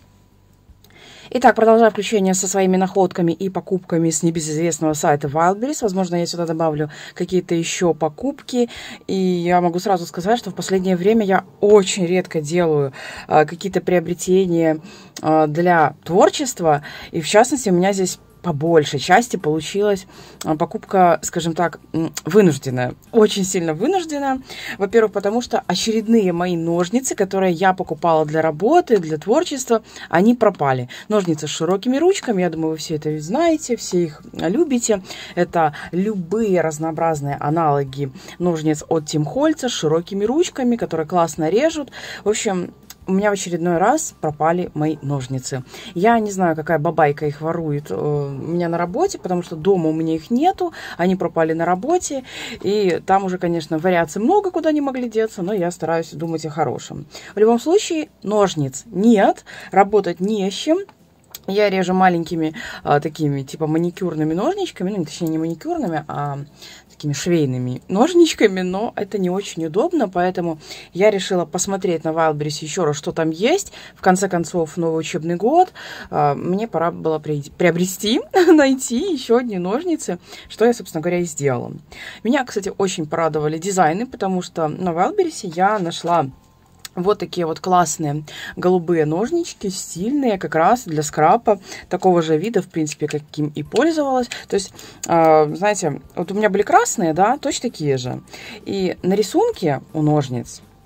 Итак, продолжаю включение со своими находками и покупками с небезызвестного сайта Wildberries. Возможно, я сюда добавлю какие-то еще покупки. И я могу сразу сказать, что в последнее время я очень редко делаю а, какие-то приобретения а, для творчества. И в частности, у меня здесь по большей части получилась покупка, скажем так, вынужденная. Очень сильно вынужденная. Во-первых, потому что очередные мои ножницы, которые я покупала для работы, для творчества, они пропали. Ножницы с широкими ручками, я думаю, вы все это знаете, все их любите. Это любые разнообразные аналоги ножниц от Тим Хольца с широкими ручками, которые классно режут. В общем, у меня в очередной раз пропали мои ножницы. Я не знаю, какая бабайка их ворует у меня на работе, потому что дома у меня их нету. Они пропали на работе. И там уже, конечно, вариаций много, куда они могли деться, но я стараюсь думать о хорошем. В любом случае, ножниц нет, работать не с чем. Я режу маленькими а, такими, типа, маникюрными ножничками. Ну, точнее, не маникюрными, а такими швейными ножничками, но это не очень удобно, поэтому я решила посмотреть на Wildberries еще раз, что там есть. В конце концов, новый учебный год, а, мне пора было при, приобрести, найти еще одни ножницы, что я, собственно говоря, и сделала. Меня, кстати, очень порадовали дизайны, потому что на Wildberries я нашла вот такие вот классные голубые ножнички, стильные, как раз для скрапа, такого же вида, в принципе, каким и пользовалась. То есть, э, знаете, вот у меня были красные, да, точно такие же. И на рисунке у ножниц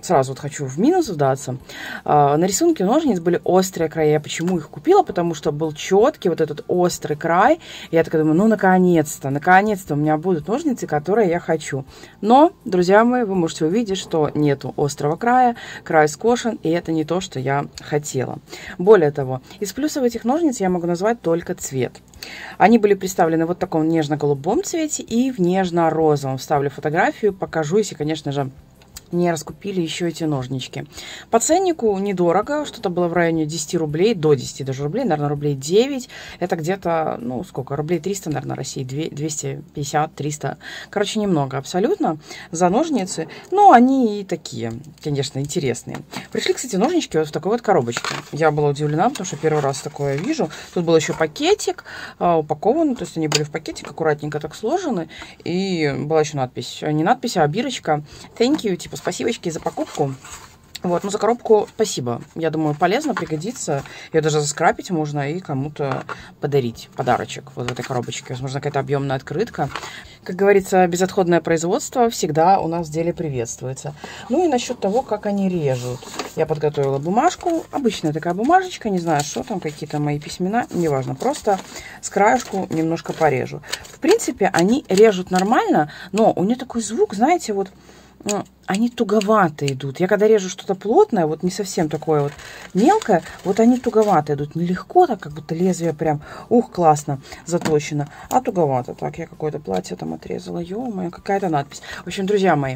сразу вот хочу в минус вдаться. А, на рисунке ножниц были острые края. Я почему их купила? Потому что был четкий вот этот острый край. И я такая думаю, ну, наконец-то, наконец-то у меня будут ножницы, которые я хочу. Но, друзья мои, вы можете увидеть, что нету острого края, край скошен, и это не то, что я хотела. Более того, из плюсов этих ножниц я могу назвать только цвет. Они были представлены вот в таком нежно-голубом цвете и в нежно-розовом. Вставлю фотографию, покажу, если, конечно же, не раскупили еще эти ножнички. По ценнику недорого, что-то было в районе десяти рублей, до десяти даже рублей, наверное, рублей девять. Это где-то, ну, сколько, рублей триста, наверное, России, двести пятьдесят триста. Короче, немного абсолютно за ножницы. Но они и такие, конечно, интересные. Пришли, кстати, ножнички вот в такой вот коробочке. Я была удивлена, потому что первый раз такое вижу. Тут был еще пакетик а, упакован, то есть они были в пакетик, аккуратненько так сложены. И была еще надпись, не надпись, а бирочка. Thank you, типа, спасибочки за покупку. Вот, ну за коробку спасибо. Я думаю, полезно, пригодится. Ее даже заскрапить можно и кому-то подарить подарочек вот в этой коробочке. Возможно, какая-то объемная открытка. Как говорится, безотходное производство всегда у нас в деле приветствуется. Ну и насчет того, как они режут. Я подготовила бумажку. Обычная такая бумажечка. Не знаю, что там, какие-то мои письмена. Неважно, просто с краешку немножко порежу. В принципе, они режут нормально, но у нее такой звук, знаете, вот... они туговато идут. Я когда режу что-то плотное, вот не совсем такое вот мелкое, вот они туговато идут. Нелегко, так как будто лезвие прям, ух, классно заточено, а туговато. Так, я какое-то платье там отрезала, ё-моё, какая-то надпись. В общем, друзья мои,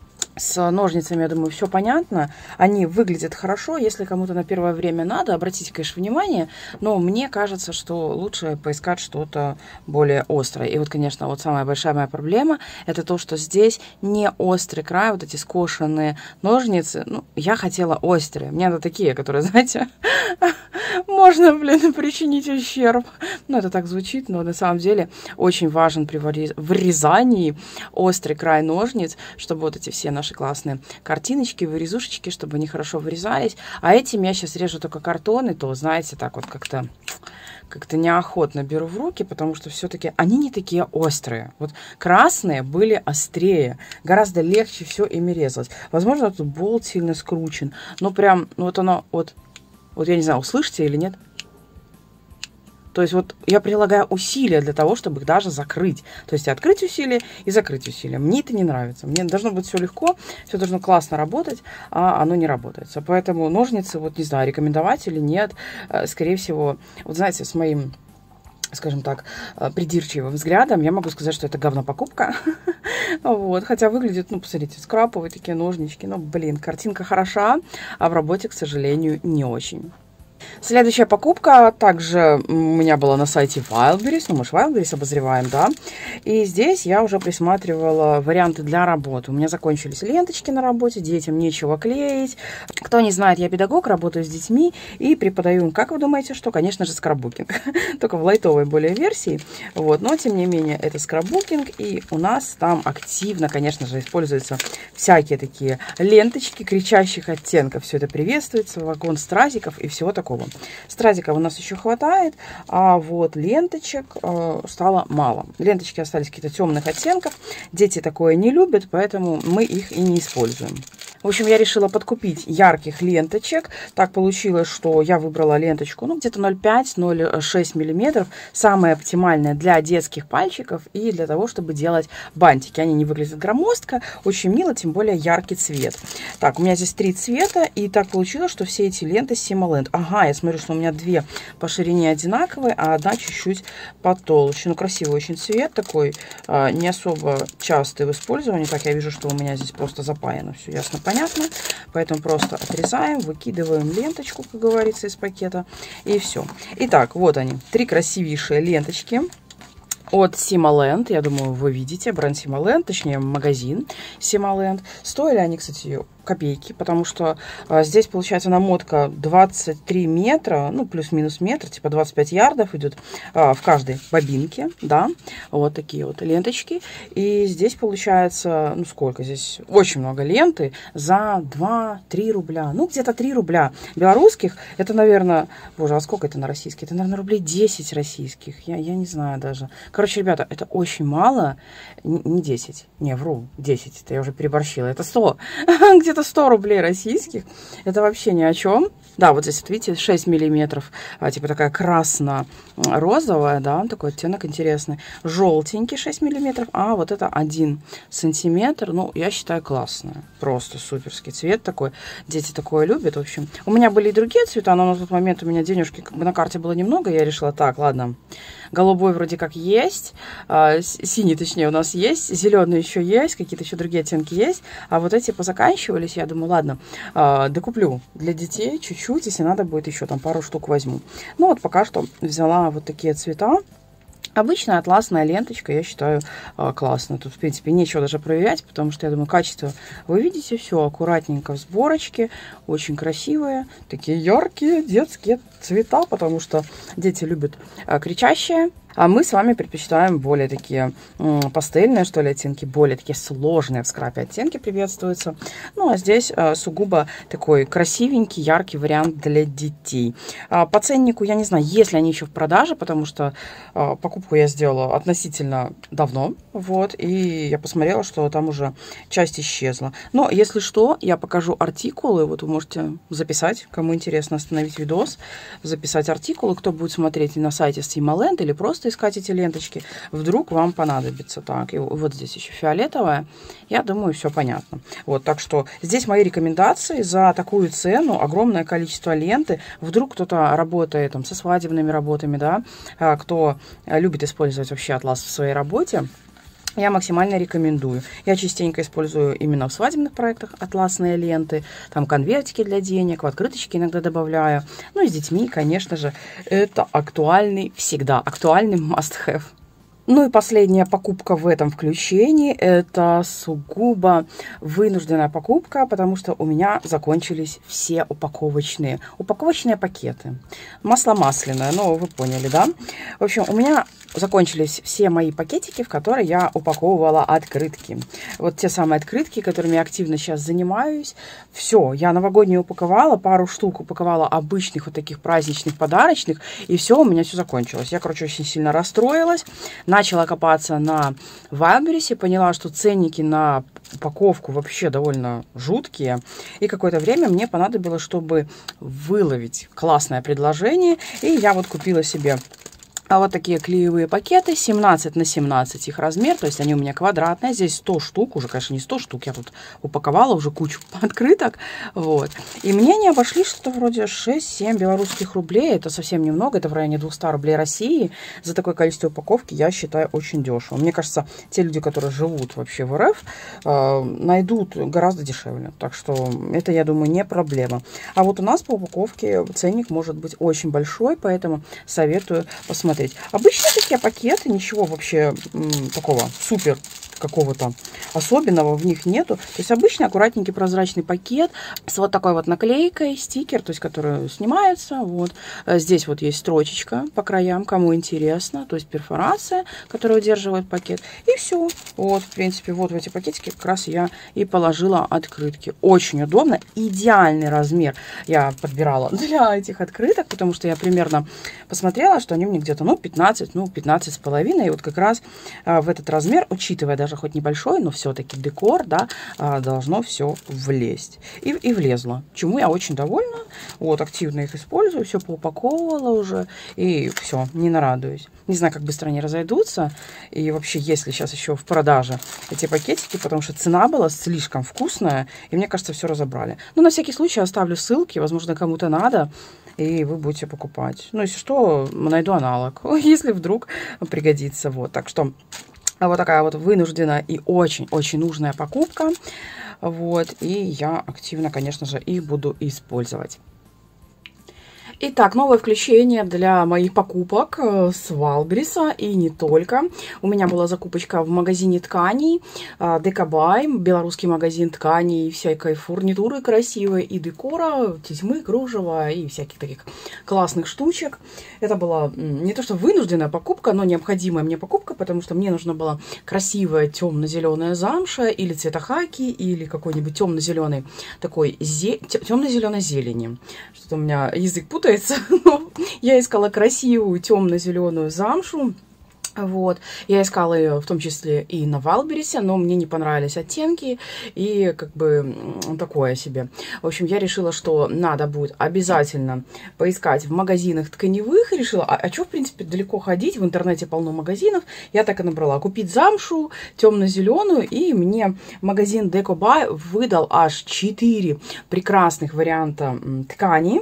с ножницами, я думаю, все понятно. Они выглядят хорошо. Если кому-то на первое время надо, обратите, конечно, внимание. Но мне кажется, что лучше поискать что-то более острое. И вот, конечно, вот самая большая моя проблема, это то, что здесь не острый край, вот эти скошенные ножницы. Ну, я хотела острые. Мне надо такие, которые, знаете, можно, блин, причинить ущерб. Ну, это так звучит, но на самом деле очень важен при вырезании острый край ножниц, чтобы вот эти все наши классные картиночки, вырезушечки, чтобы они хорошо вырезались. А этим я сейчас режу только картон, и то, знаете, так вот как-то как-то неохотно беру в руки, потому что все-таки они не такие острые. Вот красные были острее, гораздо легче все ими резалось. Возможно, тут болт сильно скручен, но прям, ну вот оно, вот, вот я не знаю, услышите или нет. То есть вот я прилагаю усилия для того, чтобы их даже закрыть. То есть открыть усилия и закрыть усилия. Мне это не нравится. Мне должно быть все легко, все должно классно работать, а оно не работает. Поэтому ножницы, вот не знаю, рекомендовать или нет, скорее всего, вот знаете, с моим, скажем так, придирчивым взглядом, я могу сказать, что это говнопокупка. Вот, хотя выглядит, ну, посмотрите, скраповые такие ножнички. Ну, блин, картинка хороша, а в работе, к сожалению, не очень. Следующая покупка также у меня была на сайте Wildberries, ну мы же Wildberries обозреваем, да, и здесь я уже присматривала варианты для работы. У меня закончились ленточки на работе, детям нечего клеить. Кто не знает, я педагог, работаю с детьми и преподаю им, как вы думаете, что, конечно же, скраббукинг, только в лайтовой более версии, вот, но тем не менее это скраббукинг, и у нас там активно, конечно же, используются всякие такие ленточки кричащих оттенков, все это приветствуется, вагон стразиков и всего такого. Стразиков у нас еще хватает, а вот ленточек э, стало мало. Ленточки остались какие-то темных оттенков. Дети такое не любят, поэтому мы их и не используем. В общем, я решила подкупить ярких ленточек. Так получилось, что я выбрала ленточку, ну, где-то ноль пять — ноль шесть миллиметров. Самая оптимальная для детских пальчиков и для того, чтобы делать бантики. Они не выглядят громоздко, очень мило, тем более яркий цвет. Так, у меня здесь три цвета, и так получилось, что все эти ленты Симолент. Ага, я смотрю, что у меня две по ширине одинаковые, а одна чуть-чуть потолще. Ну, красивый очень цвет такой, а, не особо частый в использовании. Так, я вижу, что у меня здесь просто запаяно все ясно, понятно. Поэтому просто отрезаем, выкидываем ленточку, как говорится, из пакета, и все. Итак, вот они, три красивейшие ленточки от Симолент. Я думаю, вы видите бренд Симолент, точнее магазин Симолент. Стоили они, кстати, копейки, потому что а, здесь получается намотка двадцать три метра, ну плюс-минус метр, типа двадцать пять ярдов идет а, в каждой бобинке, да, вот такие вот ленточки. И здесь получается, ну сколько здесь, очень много ленты за два-три рубля, ну где-то три рубля белорусских, это, наверное, боже, а сколько это на российский? Это, наверное, рублей десять российских, я, я не знаю даже. Короче, ребята, это очень мало, не десять, не, вру, десять, это я уже переборщила, это сто, где где-то сто рублей российских. Это вообще ни о чем. Да, вот здесь, вот видите, шесть миллиметров, а, типа такая красно-розовая, да, такой оттенок интересный. Желтенький шесть миллиметров, а вот это один сантиметр. Ну, я считаю, классная. Просто суперский цвет такой. Дети такое любят, в общем. У меня были и другие цвета, но на тот момент у меня денежки как бы на карте было немного. Я решила, так, ладно, голубой вроде как есть, а, синий, точнее, у нас есть, зеленый еще есть, какие-то еще другие оттенки есть. А вот эти позаканчивались, я думаю, ладно, а, докуплю для детей чуть-чуть. Чуть, если надо будет, еще там пару штук возьму. Ну вот пока что взяла вот такие цвета. Обычная атласная ленточка, я считаю, классно. Тут, в принципе, нечего даже проверять, потому что, я думаю, качество вы видите. Все аккуратненько в сборочке. Очень красивые, такие яркие детские цвета, потому что дети любят кричащие. А мы с вами предпочитаем более такие пастельные, что ли, оттенки, более такие сложные в скрапе оттенки приветствуются. Ну, а здесь а, сугубо такой красивенький, яркий вариант для детей. А, по ценнику, я не знаю, если они еще в продаже, потому что а, покупку я сделала относительно давно, вот, и я посмотрела, что там уже часть исчезла. Но, если что, я покажу артикулы, вот вы можете записать, кому интересно, остановить видос, записать артикулы, кто будет смотреть на сайте Симоленд или просто искать эти ленточки, вдруг вам понадобится. Так, и вот здесь еще фиолетовая. Я думаю, все понятно. Вот, так что здесь мои рекомендации за такую цену, огромное количество ленты. Вдруг кто-то работает там со свадебными работами, да, кто любит использовать вообще атлас в своей работе. Я максимально рекомендую. Я частенько использую именно в свадебных проектах атласные ленты, там конвертики для денег, в открыточки иногда добавляю. Ну и с детьми, конечно же, это актуальный, всегда актуальный must-have. Ну и последняя покупка в этом включении, это сугубо вынужденная покупка, потому что у меня закончились все упаковочные, упаковочные пакеты. Масло масляное, ну вы поняли, да? В общем, у меня закончились все мои пакетики, в которые я упаковывала открытки. Вот те самые открытки, которыми я активно сейчас занимаюсь. Все, я новогодние упаковала, пару штук упаковала обычных вот таких праздничных, подарочных, и все, у меня все закончилось. Я, короче, очень сильно расстроилась. Начала копаться на Вайлдберрисе, поняла, что ценники на упаковку вообще довольно жуткие. И какое-то время мне понадобилось, чтобы выловить классное предложение. И я вот купила себе а вот такие клеевые пакеты, семнадцать на семнадцать их размер, то есть они у меня квадратные, здесь сто штук, уже, конечно, не сто штук, я тут упаковала уже кучу открыток, вот. И мне не обошли что-то вроде шесть-семь белорусских рублей, это совсем немного, это в районе двухсот рублей России, за такое количество упаковки я считаю очень дешево. Мне кажется, те люди, которые живут вообще в РФ, э, найдут гораздо дешевле, так что это, я думаю, не проблема. А вот у нас по упаковке ценник может быть очень большой, поэтому советую посмотреть. Обычно такие пакеты, ничего вообще м, такого супер какого-то особенного в них нету. То есть обычный аккуратненький прозрачный пакет с вот такой вот наклейкой, стикер, то есть который снимается. Вот. Здесь вот есть строчечка по краям, кому интересно. То есть перфорация, которая удерживает пакет. И все. Вот, в принципе, вот в эти пакетики как раз я и положила открытки. Очень удобно. Идеальный размер я подбирала для этих открыток, потому что я примерно посмотрела, что они мне где-то, ну, пятнадцать, ну, пятнадцать с половиной. И вот как раз а, в этот размер, учитывая даже хоть небольшой, но все-таки декор, да, должно все влезть. И, и влезло, чему я очень довольна. Вот, активно их использую, все поупаковывала уже, и все, не нарадуюсь. Не знаю, как быстро они разойдутся, и вообще, есть ли сейчас еще в продаже эти пакетики, потому что цена была слишком вкусная, и мне кажется, все разобрали. Но на всякий случай оставлю ссылки, возможно, кому-то надо, и вы будете покупать. Ну, если что, найду аналог, если вдруг пригодится. Вот, так что вот такая вот вынужденная и очень-очень нужная покупка. Вот, и я активно, конечно же, их буду использовать. Итак, новое включение для моих покупок с Вайлдберриса и не только. У меня была закупочка в магазине тканей Декабай, белорусский магазин тканей, всякой фурнитуры красивой и декора, тесьмы, кружева и всяких таких классных штучек. Это была не то что вынужденная покупка, но необходимая мне покупка, потому что мне нужна была красивая темно-зеленая замша или цвета хаки, или какой-нибудь темно-зеленый такой зе... темно-зеленой зелени. Что-то у меня язык путается. Я искала красивую темно-зеленую замшу. Вот, я искала ее в том числе и на Вайлдберрисе, но мне не понравились оттенки и как бы такое себе. В общем, я решила, что надо будет обязательно поискать в магазинах тканевых. И решила, а, а что, в принципе, далеко ходить, в интернете полно магазинов. Я так и набрала, купить замшу темно-зеленую, и мне магазин Deco Buy выдал аж четыре прекрасных варианта ткани.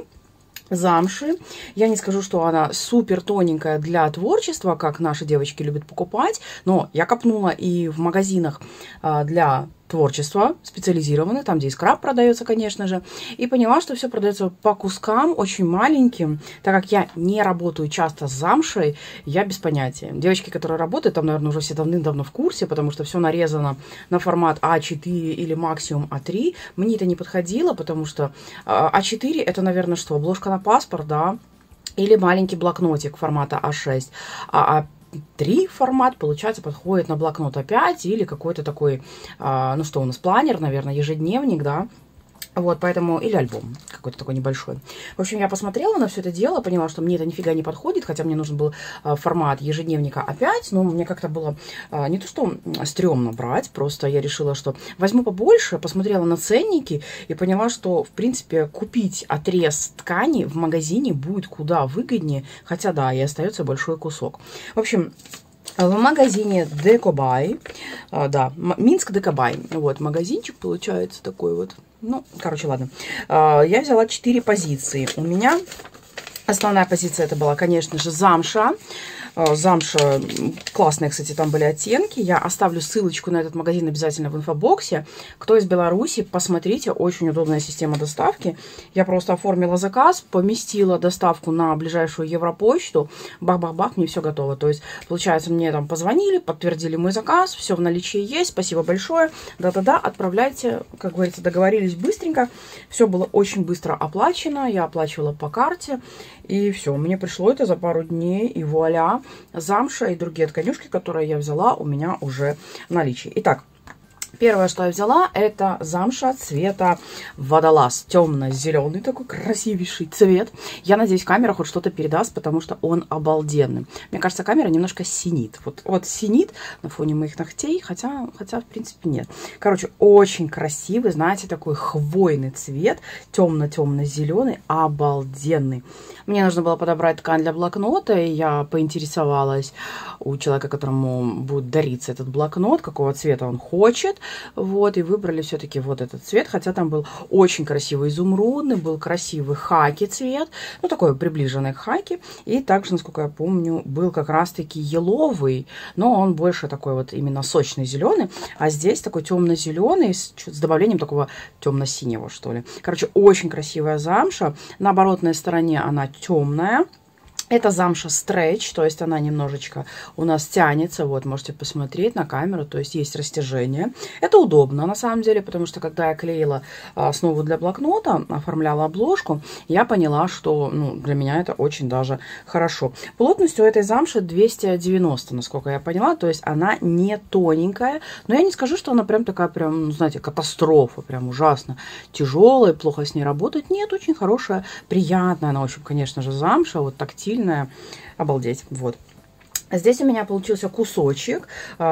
Замши. Я не скажу, что она супер тоненькая для творчества, как наши девочки любят покупать, но я копнула и в магазинах а, для творчества специализированных, там, где и скраб продается, конечно же, и поняла, что все продается по кускам, очень маленьким. Так как я не работаю часто с замшей, я без понятия. Девочки, которые работают, там, наверное, уже все давным-давно в курсе, потому что все нарезано на формат а четыре или максимум а три. Мне это не подходило, потому что а четыре это, наверное, что, обложка на паспорт, да, или маленький блокнотик формата а шесть, а, а три формат, получается, подходит на блокнот а пять или какой-то такой, а, ну что у нас, планер, наверное, ежедневник, да. Вот, поэтому, или альбом какой-то такой небольшой. В общем, я посмотрела на все это дело, поняла, что мне это нифига не подходит, хотя мне нужен был а, формат ежедневника а пять, но мне как-то было а, не то что стрёмно брать, просто я решила, что возьму побольше, посмотрела на ценники и поняла, что, в принципе, купить отрез ткани в магазине будет куда выгоднее, хотя, да, и остается большой кусок. В общем, в магазине Deco Buy, а, да, Минск Deco Buy, вот, магазинчик получается такой вот. Ну, короче, ладно. Я взяла четыре позиции. У меня основная позиция это была, конечно же, замша. Замша, классные, кстати, там были оттенки. Я оставлю ссылочку на этот магазин обязательно в инфобоксе. Кто из Беларуси, посмотрите, очень удобная система доставки. Я просто оформила заказ, поместила доставку на ближайшую Европочту. Бах-бах-бах, мне все готово. То есть, получается, мне там позвонили, подтвердили мой заказ, все в наличии есть, спасибо большое. Да-да-да, отправляйте, как говорится, договорились быстренько. Все было очень быстро оплачено, я оплачивала по карте. И все, мне пришло это за пару дней, и вуаля. Замша и другие тканюшки, которые я взяла, у меня уже в наличии. Итак, первое, что я взяла, это замша цвета водолаз. Темно-зеленый такой красивейший цвет. Я надеюсь, камера хоть что-то передаст, потому что он обалденный. Мне кажется, камера немножко синит. Вот, вот синит на фоне моих ногтей, хотя, хотя, в принципе, нет. Короче, очень красивый, знаете, такой хвойный цвет. Темно-темно-зеленый, обалденный. Мне нужно было подобрать ткань для блокнота, и я поинтересовалась у человека, которому будет дариться этот блокнот, какого цвета он хочет. Вот, и выбрали все-таки вот этот цвет, хотя там был очень красивый изумрудный, был красивый хаки цвет, ну, такой приближенный к хаки, и также, насколько я помню, был как раз-таки еловый, но он больше такой вот именно сочный зеленый, а здесь такой темно-зеленый с, с добавлением такого темно-синего, что ли. Короче, очень красивая замша, на оборотной стороне она темная. Это замша стретч, то есть она немножечко у нас тянется, вот, можете посмотреть на камеру, то есть есть растяжение. Это удобно, на самом деле, потому что, когда я клеила основу для блокнота, оформляла обложку, я поняла, что, ну, для меня это очень даже хорошо. Плотность у этой замши двести девяносто, насколько я поняла, то есть она не тоненькая, но я не скажу, что она прям такая, прям, ну, знаете, катастрофа, прям ужасно тяжелая, плохо с ней работать. Нет, очень хорошая, приятная на ощупь, конечно же, замша, вот тактильная. Обалдеть. Вот. Здесь у меня получился кусочек.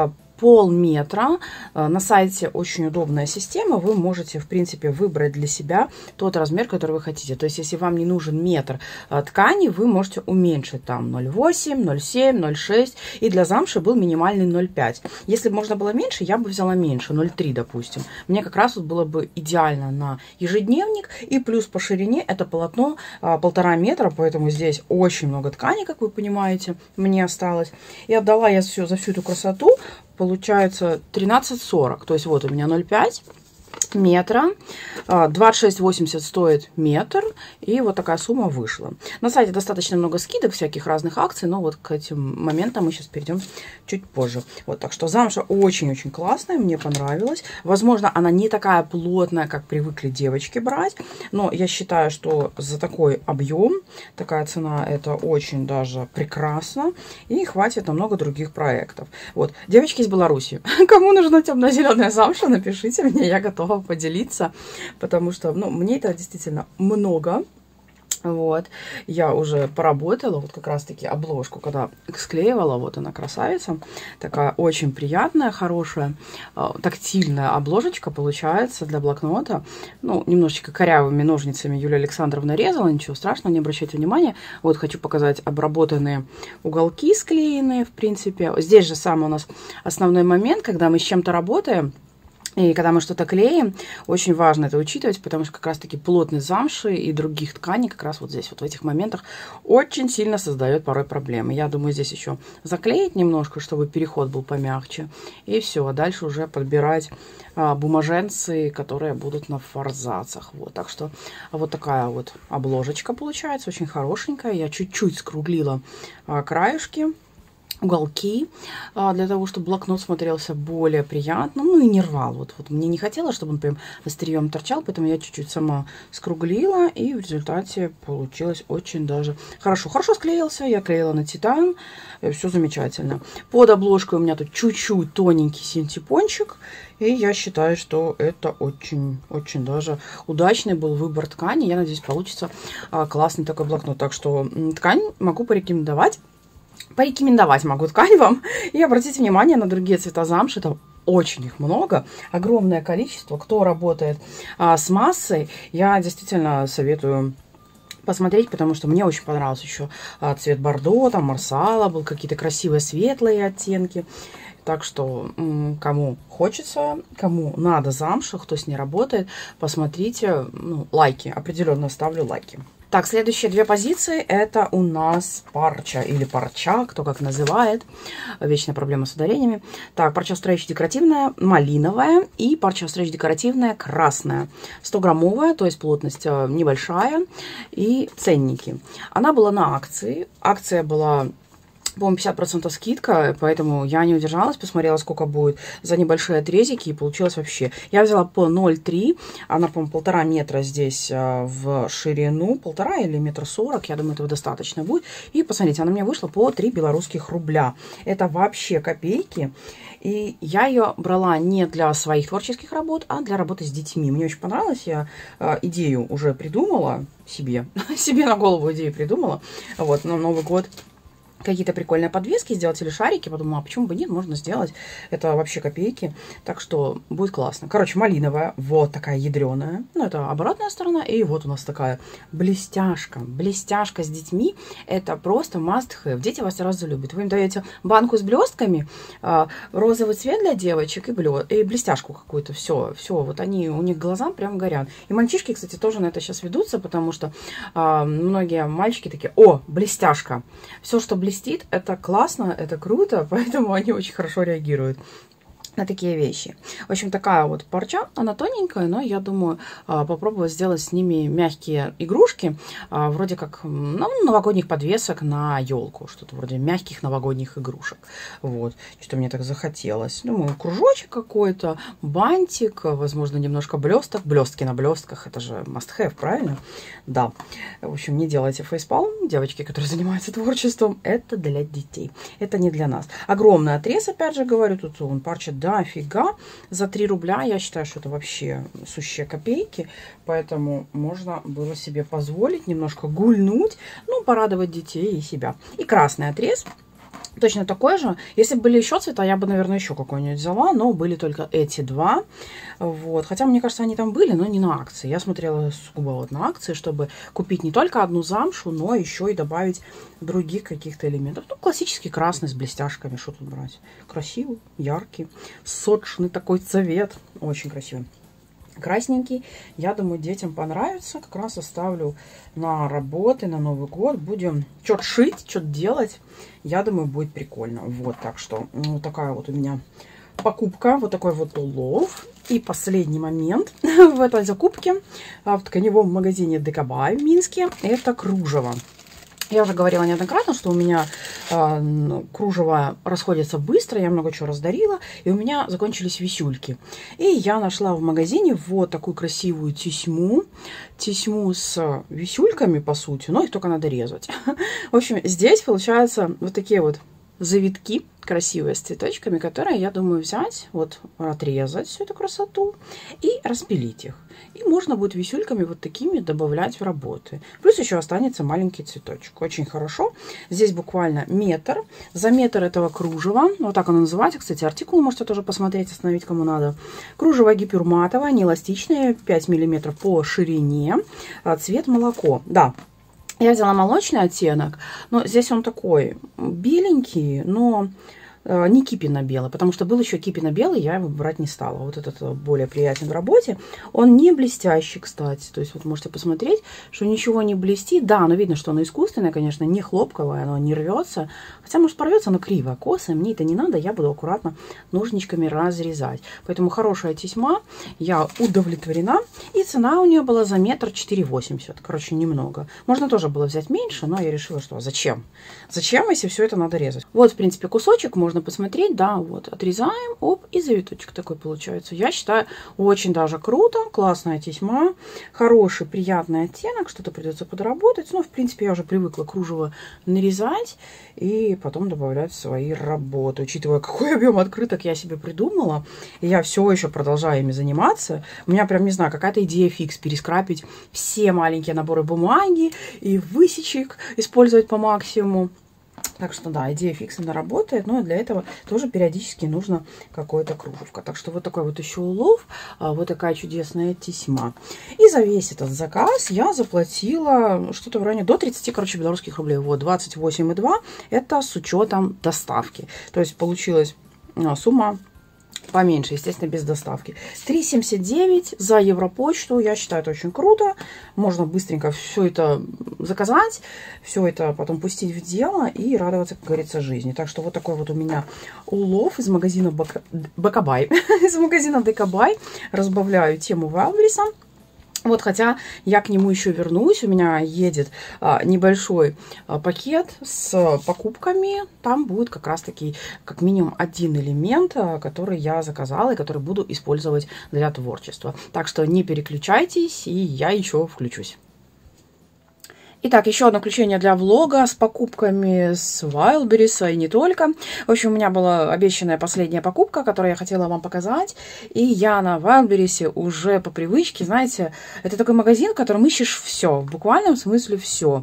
Полметра. На сайте очень удобная система. Вы можете, в принципе, выбрать для себя тот размер, который вы хотите. То есть, если вам не нужен метр ткани, вы можете уменьшить там ноль восемь, ноль семь, ноль шесть. И для замши был минимальный ноль пять. Если бы можно было меньше, я бы взяла меньше, ноль три, допустим. Мне как раз вот было бы идеально на ежедневник. И плюс по ширине это полотно полтора метра, поэтому здесь очень много ткани, как вы понимаете, мне осталось. И отдала я все за всю эту красоту. Получается тринадцать сорок, то есть вот у меня ноль пять метра, двадцать шесть восемьдесят стоит метр, и вот такая сумма вышла. На сайте достаточно много скидок, всяких разных акций, но вот к этим моментам мы сейчас перейдем чуть позже. Вот, так что замша очень-очень классная, мне понравилась. Возможно, она не такая плотная, как привыкли девочки брать, но я считаю, что за такой объем, такая цена, это очень даже прекрасно, и хватит на много других проектов. Вот, девочки из Беларуси, кому нужна темно-зеленая замша, напишите мне, я готова поделиться, потому что, ну, мне это действительно много. Вот, я уже поработала, вот как раз-таки обложку, когда склеивала, вот она красавица, такая очень приятная, хорошая, тактильная обложечка получается для блокнота. Ну, немножечко корявыми ножницами Юлия Александровна резала, ничего страшного, не обращайте внимания. Вот хочу показать обработанные уголки склеенные, в принципе. Здесь же самый у нас основной момент, когда мы с чем-то работаем. И когда мы что-то клеим, очень важно это учитывать, потому что как раз-таки плотность замши и других тканей как раз вот здесь, вот в этих моментах, очень сильно создает порой проблемы. Я думаю, здесь еще заклеить немножко, чтобы переход был помягче. И все, а дальше уже подбирать а, бумаженцы, которые будут на форзацах. Вот, так что вот такая вот обложечка получается, очень хорошенькая. Я чуть-чуть скруглила а, краешки, уголки, для того, чтобы блокнот смотрелся более приятно, ну и не рвал. Вот, вот мне не хотелось, чтобы он прям острием торчал, поэтому я чуть-чуть сама скруглила, и в результате получилось очень даже хорошо. Хорошо склеился, я клеила на титан, все замечательно. Под обложкой у меня тут чуть-чуть тоненький синтепончик, и я считаю, что это очень-очень даже удачный был выбор ткани. Я надеюсь, получится классный такой блокнот. Так что ткань могу порекомендовать. Порекомендовать могу ткань вам. И обратите внимание на другие цвета замши. Там очень их много. Огромное количество. Кто работает а, с массой, я действительно советую посмотреть, потому что мне очень понравился еще а, цвет бордо. Там марсала был, какие-то красивые светлые оттенки. Так что, кому хочется, кому надо замша, кто с ней работает, посмотрите. Ну, лайки. Определенно ставлю лайки. Так, следующие две позиции это у нас парча или парча, кто как называет. Вечная проблема с ударениями. Так, парча стрейч декоративная, малиновая и парча стрейч декоративная, красная. сто граммовая, то есть плотность небольшая. И ценники. Она была на акции. Акция была, по-моему, пятьдесят процентов скидка, поэтому я не удержалась, посмотрела, сколько будет за небольшие отрезики, и получилось вообще. Я взяла по ноль три, она, по-моему, полтора метра здесь а, в ширину, полтора или метр сорок, я думаю, этого достаточно будет. И посмотрите, она мне вышла по три белорусских рубля. Это вообще копейки. И я ее брала не для своих творческих работ, а для работы с детьми. Мне очень понравилось, я а, идею уже придумала себе, себе на голову идею придумала, вот, на Новый год. Какие-то прикольные подвески сделать или шарики. Подумала, а почему бы нет, можно сделать. Это вообще копейки. Так что будет классно. Короче, малиновая. Вот такая ядреная. Ну, это оборотная сторона. И вот у нас такая блестяшка. Блестяшка с детьми. Это просто must have. Дети вас сразу любят. Вы им даете банку с блестками, розовый цвет для девочек и, блё... и блестяшку какую-то. Все, все. Вот они, у них глаза прям горят. И мальчишки, кстати, тоже на это сейчас ведутся, потому что а, многие мальчики такие, о, блестяшка. Все, что блестяшка, блестит, это классно, это круто, поэтому они очень хорошо реагируют на такие вещи. В общем, такая вот парча, она тоненькая, но я думаю попробовать сделать с ними мягкие игрушки, вроде как ну, новогодних подвесок на елку, что-то вроде мягких новогодних игрушек. Вот, что мне так захотелось. Думаю, кружочек какой-то, бантик, возможно, немножко блесток, блестки на блестках, это же must have, правильно? Да. В общем, не делайте фейспалм, девочки, которые занимаются творчеством, это для детей, это не для нас. Огромный отрез, опять же говорю, тут он парча дофига. За три рубля я считаю, что это вообще сущие копейки. Поэтому можно было себе позволить немножко гульнуть. Ну, порадовать детей и себя. И красный отрез. Точно такой же. Если бы были еще цвета, я бы, наверное, еще какой-нибудь взяла. Но были только эти два. Вот. Хотя, мне кажется, они там были, но не на акции. Я смотрела сугубо вот на акции, чтобы купить не только одну замшу, но еще и добавить других каких-то элементов. Ну, классический красный с блестяшками. Что тут брать? Красивый, яркий, сочный такой цвет. Очень красивый. Красненький. Я думаю, детям понравится. Как раз оставлю на работы, на Новый год. Будем что-то шить, что-то делать. Я думаю, будет прикольно. Вот, так что вот такая вот у меня покупка. Вот такой вот улов. И последний момент в этой закупке в тканевом магазине Декабай в Минске. Это кружево. Я уже говорила неоднократно, что у меня э, кружево расходится быстро, я много чего раздарила, и у меня закончились висюльки. И я нашла в магазине вот такую красивую тесьму, тесьму с висюльками, по сути, но их только надо резать. В общем, здесь получается вот такие вот завитки красивые с цветочками, которые я думаю взять, вот отрезать всю эту красоту и распилить их. И можно будет висюльками вот такими добавлять в работы. Плюс еще останется маленький цветочек. Очень хорошо. Здесь буквально метр. За метр этого кружева, вот так оно называется, кстати, артикул можете тоже посмотреть, остановить кому надо. Кружево гипюр матовое, не эластичное, пять миллиметров по ширине, цвет молоко. Да. Я взяла молочный оттенок, но здесь он такой беленький, но не кипино-белый, потому что был еще кипино-белый, я его брать не стала. Вот этот более приятен в работе. Он не блестящий, кстати. То есть вот можете посмотреть, что ничего не блестит. Да, но видно, что оно искусственное, конечно, не хлопковое, оно не рвется. Хотя, может, порвется, но криво, косо. Мне это не надо, я буду аккуратно ножничками разрезать. Поэтому хорошая тесьма, я удовлетворена. И цена у нее была за метр четыре восемьдесят. Короче, немного. Можно тоже было взять меньше, но я решила, что зачем? Зачем, если все это надо резать? Вот, в принципе, кусочек можно Можно посмотреть, да, вот, отрезаем, оп, и завиточек такой получается. Я считаю, очень даже круто, классная тесьма, хороший, приятный оттенок, что-то придется подработать, но, в принципе, я уже привыкла кружево нарезать и потом добавлять в свои работы. Учитывая, какой объем открыток я себе придумала, и я все еще продолжаю ими заниматься, у меня прям, не знаю, какая-то идея фикс, перескрапить все маленькие наборы бумаги и высечек использовать по максимуму. Так что да, идея фикс она работает, но для этого тоже периодически нужно какое-то кружевко. Так что вот такой вот еще улов, вот такая чудесная тесьма. И за весь этот заказ я заплатила что-то в районе до тридцати, короче, белорусских рублей. Вот, двадцать восемь и два, это с учетом доставки. То есть получилась сумма поменьше, естественно, без доставки. три семьдесят девять за Европочту. Я считаю, это очень круто. Можно быстренько все это заказать, все это потом пустить в дело и радоваться, как говорится, жизни. Так что вот такой вот у меня улов из магазина Бакабай. Из магазина Декабай. Разбавляю тему Вайлдберриса. Вот, хотя я к нему еще вернусь, у меня едет а, небольшой а, пакет с покупками, там будет как раз-таки как минимум один элемент, а, который я заказала и который буду использовать для творчества. Так что не переключайтесь, и я еще включусь. Итак, еще одно включение для влога с покупками с Wildberries и не только. В общем, у меня была обещанная последняя покупка, которую я хотела вам показать. И я на Wildberries уже по привычке, знаете, это такой магазин, в котором ищешь все, в буквальном смысле все.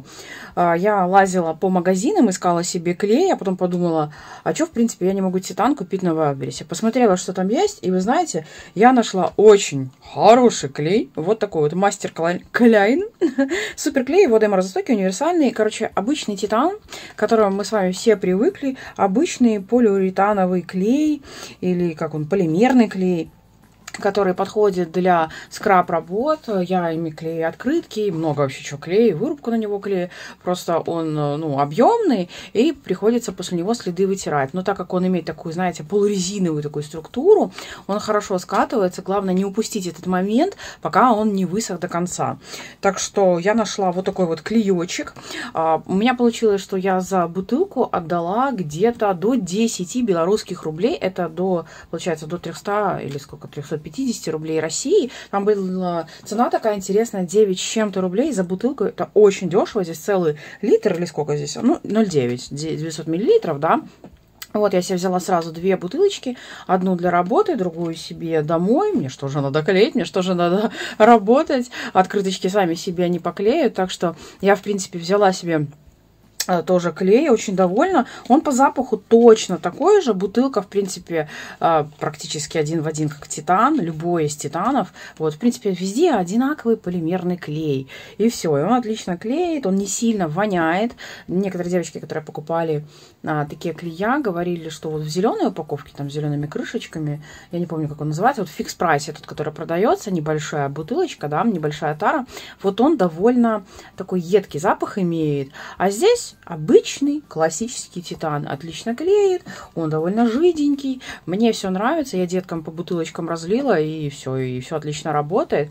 Я лазила по магазинам, искала себе клей, а потом подумала, а что, в принципе, я не могу титан купить на Wildberries. Посмотрела, что там есть, и вы знаете, я нашла очень хороший клей. Вот такой вот мастер Кляйн. Супер клей, водоморозостойкий, универсальный. Короче, обычный титан, к которому мы с вами все привыкли. Обычный полиуретановый клей, или как он, полимерный клей, который подходит для скраб-работ. Я ими клею открытки, много вообще чего клею, вырубку на него клею. Просто он, ну, объемный, и приходится после него следы вытирать. Но так как он имеет такую, знаете, полурезиновую такую структуру, он хорошо скатывается. Главное не упустить этот момент, пока он не высох до конца. Так что я нашла вот такой вот клеечек. У меня получилось, что я за бутылку отдала где-то до десяти белорусских рублей. Это до, получается, до трёхсот или сколько, трёхсот пятидесяти рублей России. Там была цена такая интересная, девять с чем-то рублей за бутылку. Это очень дешево. Здесь целый литр или сколько здесь? Ну, ноль девять, девятьсот миллилитров, да. Вот я себе взяла сразу две бутылочки. Одну для работы, другую себе домой. Мне что же надо клеить, мне что же надо работать. Открыточки сами себе не поклеют. Так что я, в принципе, взяла себе тоже клей, очень довольна. Он по запаху точно такой же. Бутылка, в принципе, практически один в один, как титан. Любой из титанов. Вот, в принципе, везде одинаковый полимерный клей. И все. И он отлично клеит. Он не сильно воняет. Некоторые девочки, которые покупали а, такие клея, говорили, что вот в зеленой упаковке, там, с зелеными крышечками, я не помню, как он называется, вот в фикс-прайсе, тот, который продается, небольшая бутылочка, да, небольшая тара, вот он довольно такой едкий запах имеет. А здесь обычный классический титан. Отлично клеит, он довольно жиденький. Мне все нравится, я деткам по бутылочкам разлила, и все, и все отлично работает.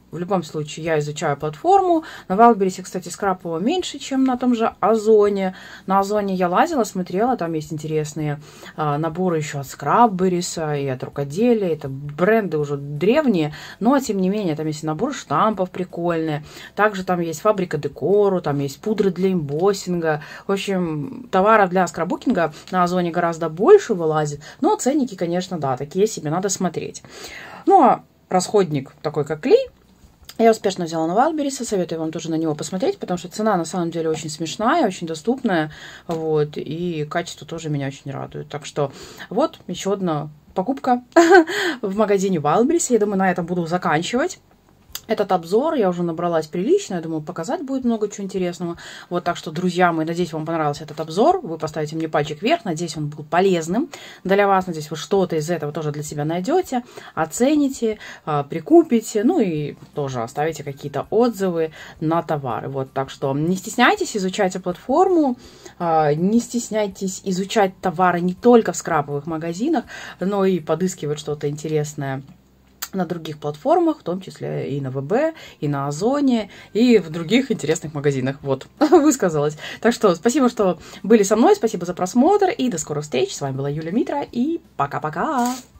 в любом случае я изучаю платформу. На Wildberries, кстати, скрапывала меньше, чем на том же Озоне. На Озоне я лазила, смотрела, там есть интересные а, наборы еще от Scrapberries и от рукоделия. Это бренды уже древние, но тем не менее там есть набор штампов прикольные. Также там есть фабрика декору, там есть пудры для эмбоссинга. В общем, товаров для скраббукинга на Озоне гораздо больше вылазит, но ценники, конечно, да, такие себе, надо смотреть. Ну, а расходник такой, как клей, я успешно взяла на Wildberries, советую вам тоже на него посмотреть, потому что цена на самом деле очень смешная, очень доступная, вот, и качество тоже меня очень радует. Так что вот еще одна покупка в магазине Wildberries. Я думаю, на этом буду заканчивать этот обзор. Я уже набралась прилично, я думаю, показать будет много чего интересного. Вот, так что, друзья мои, надеюсь, вам понравился этот обзор. Вы поставите мне пальчик вверх, надеюсь, он был полезным для вас. Надеюсь, вы что-то из этого тоже для себя найдете, оцените, прикупите, ну и тоже оставите какие-то отзывы на товары. Вот, так что не стесняйтесь, изучайте платформу, не стесняйтесь изучать товары не только в скраповых магазинах, но и подыскивать что-то интересное на других платформах, в том числе и на ВБ, и на Озоне, и в других интересных магазинах. Вот, высказалась. Так что спасибо, что были со мной, спасибо за просмотр, и до скорых встреч. С вами была Юля Митра, и пока-пока!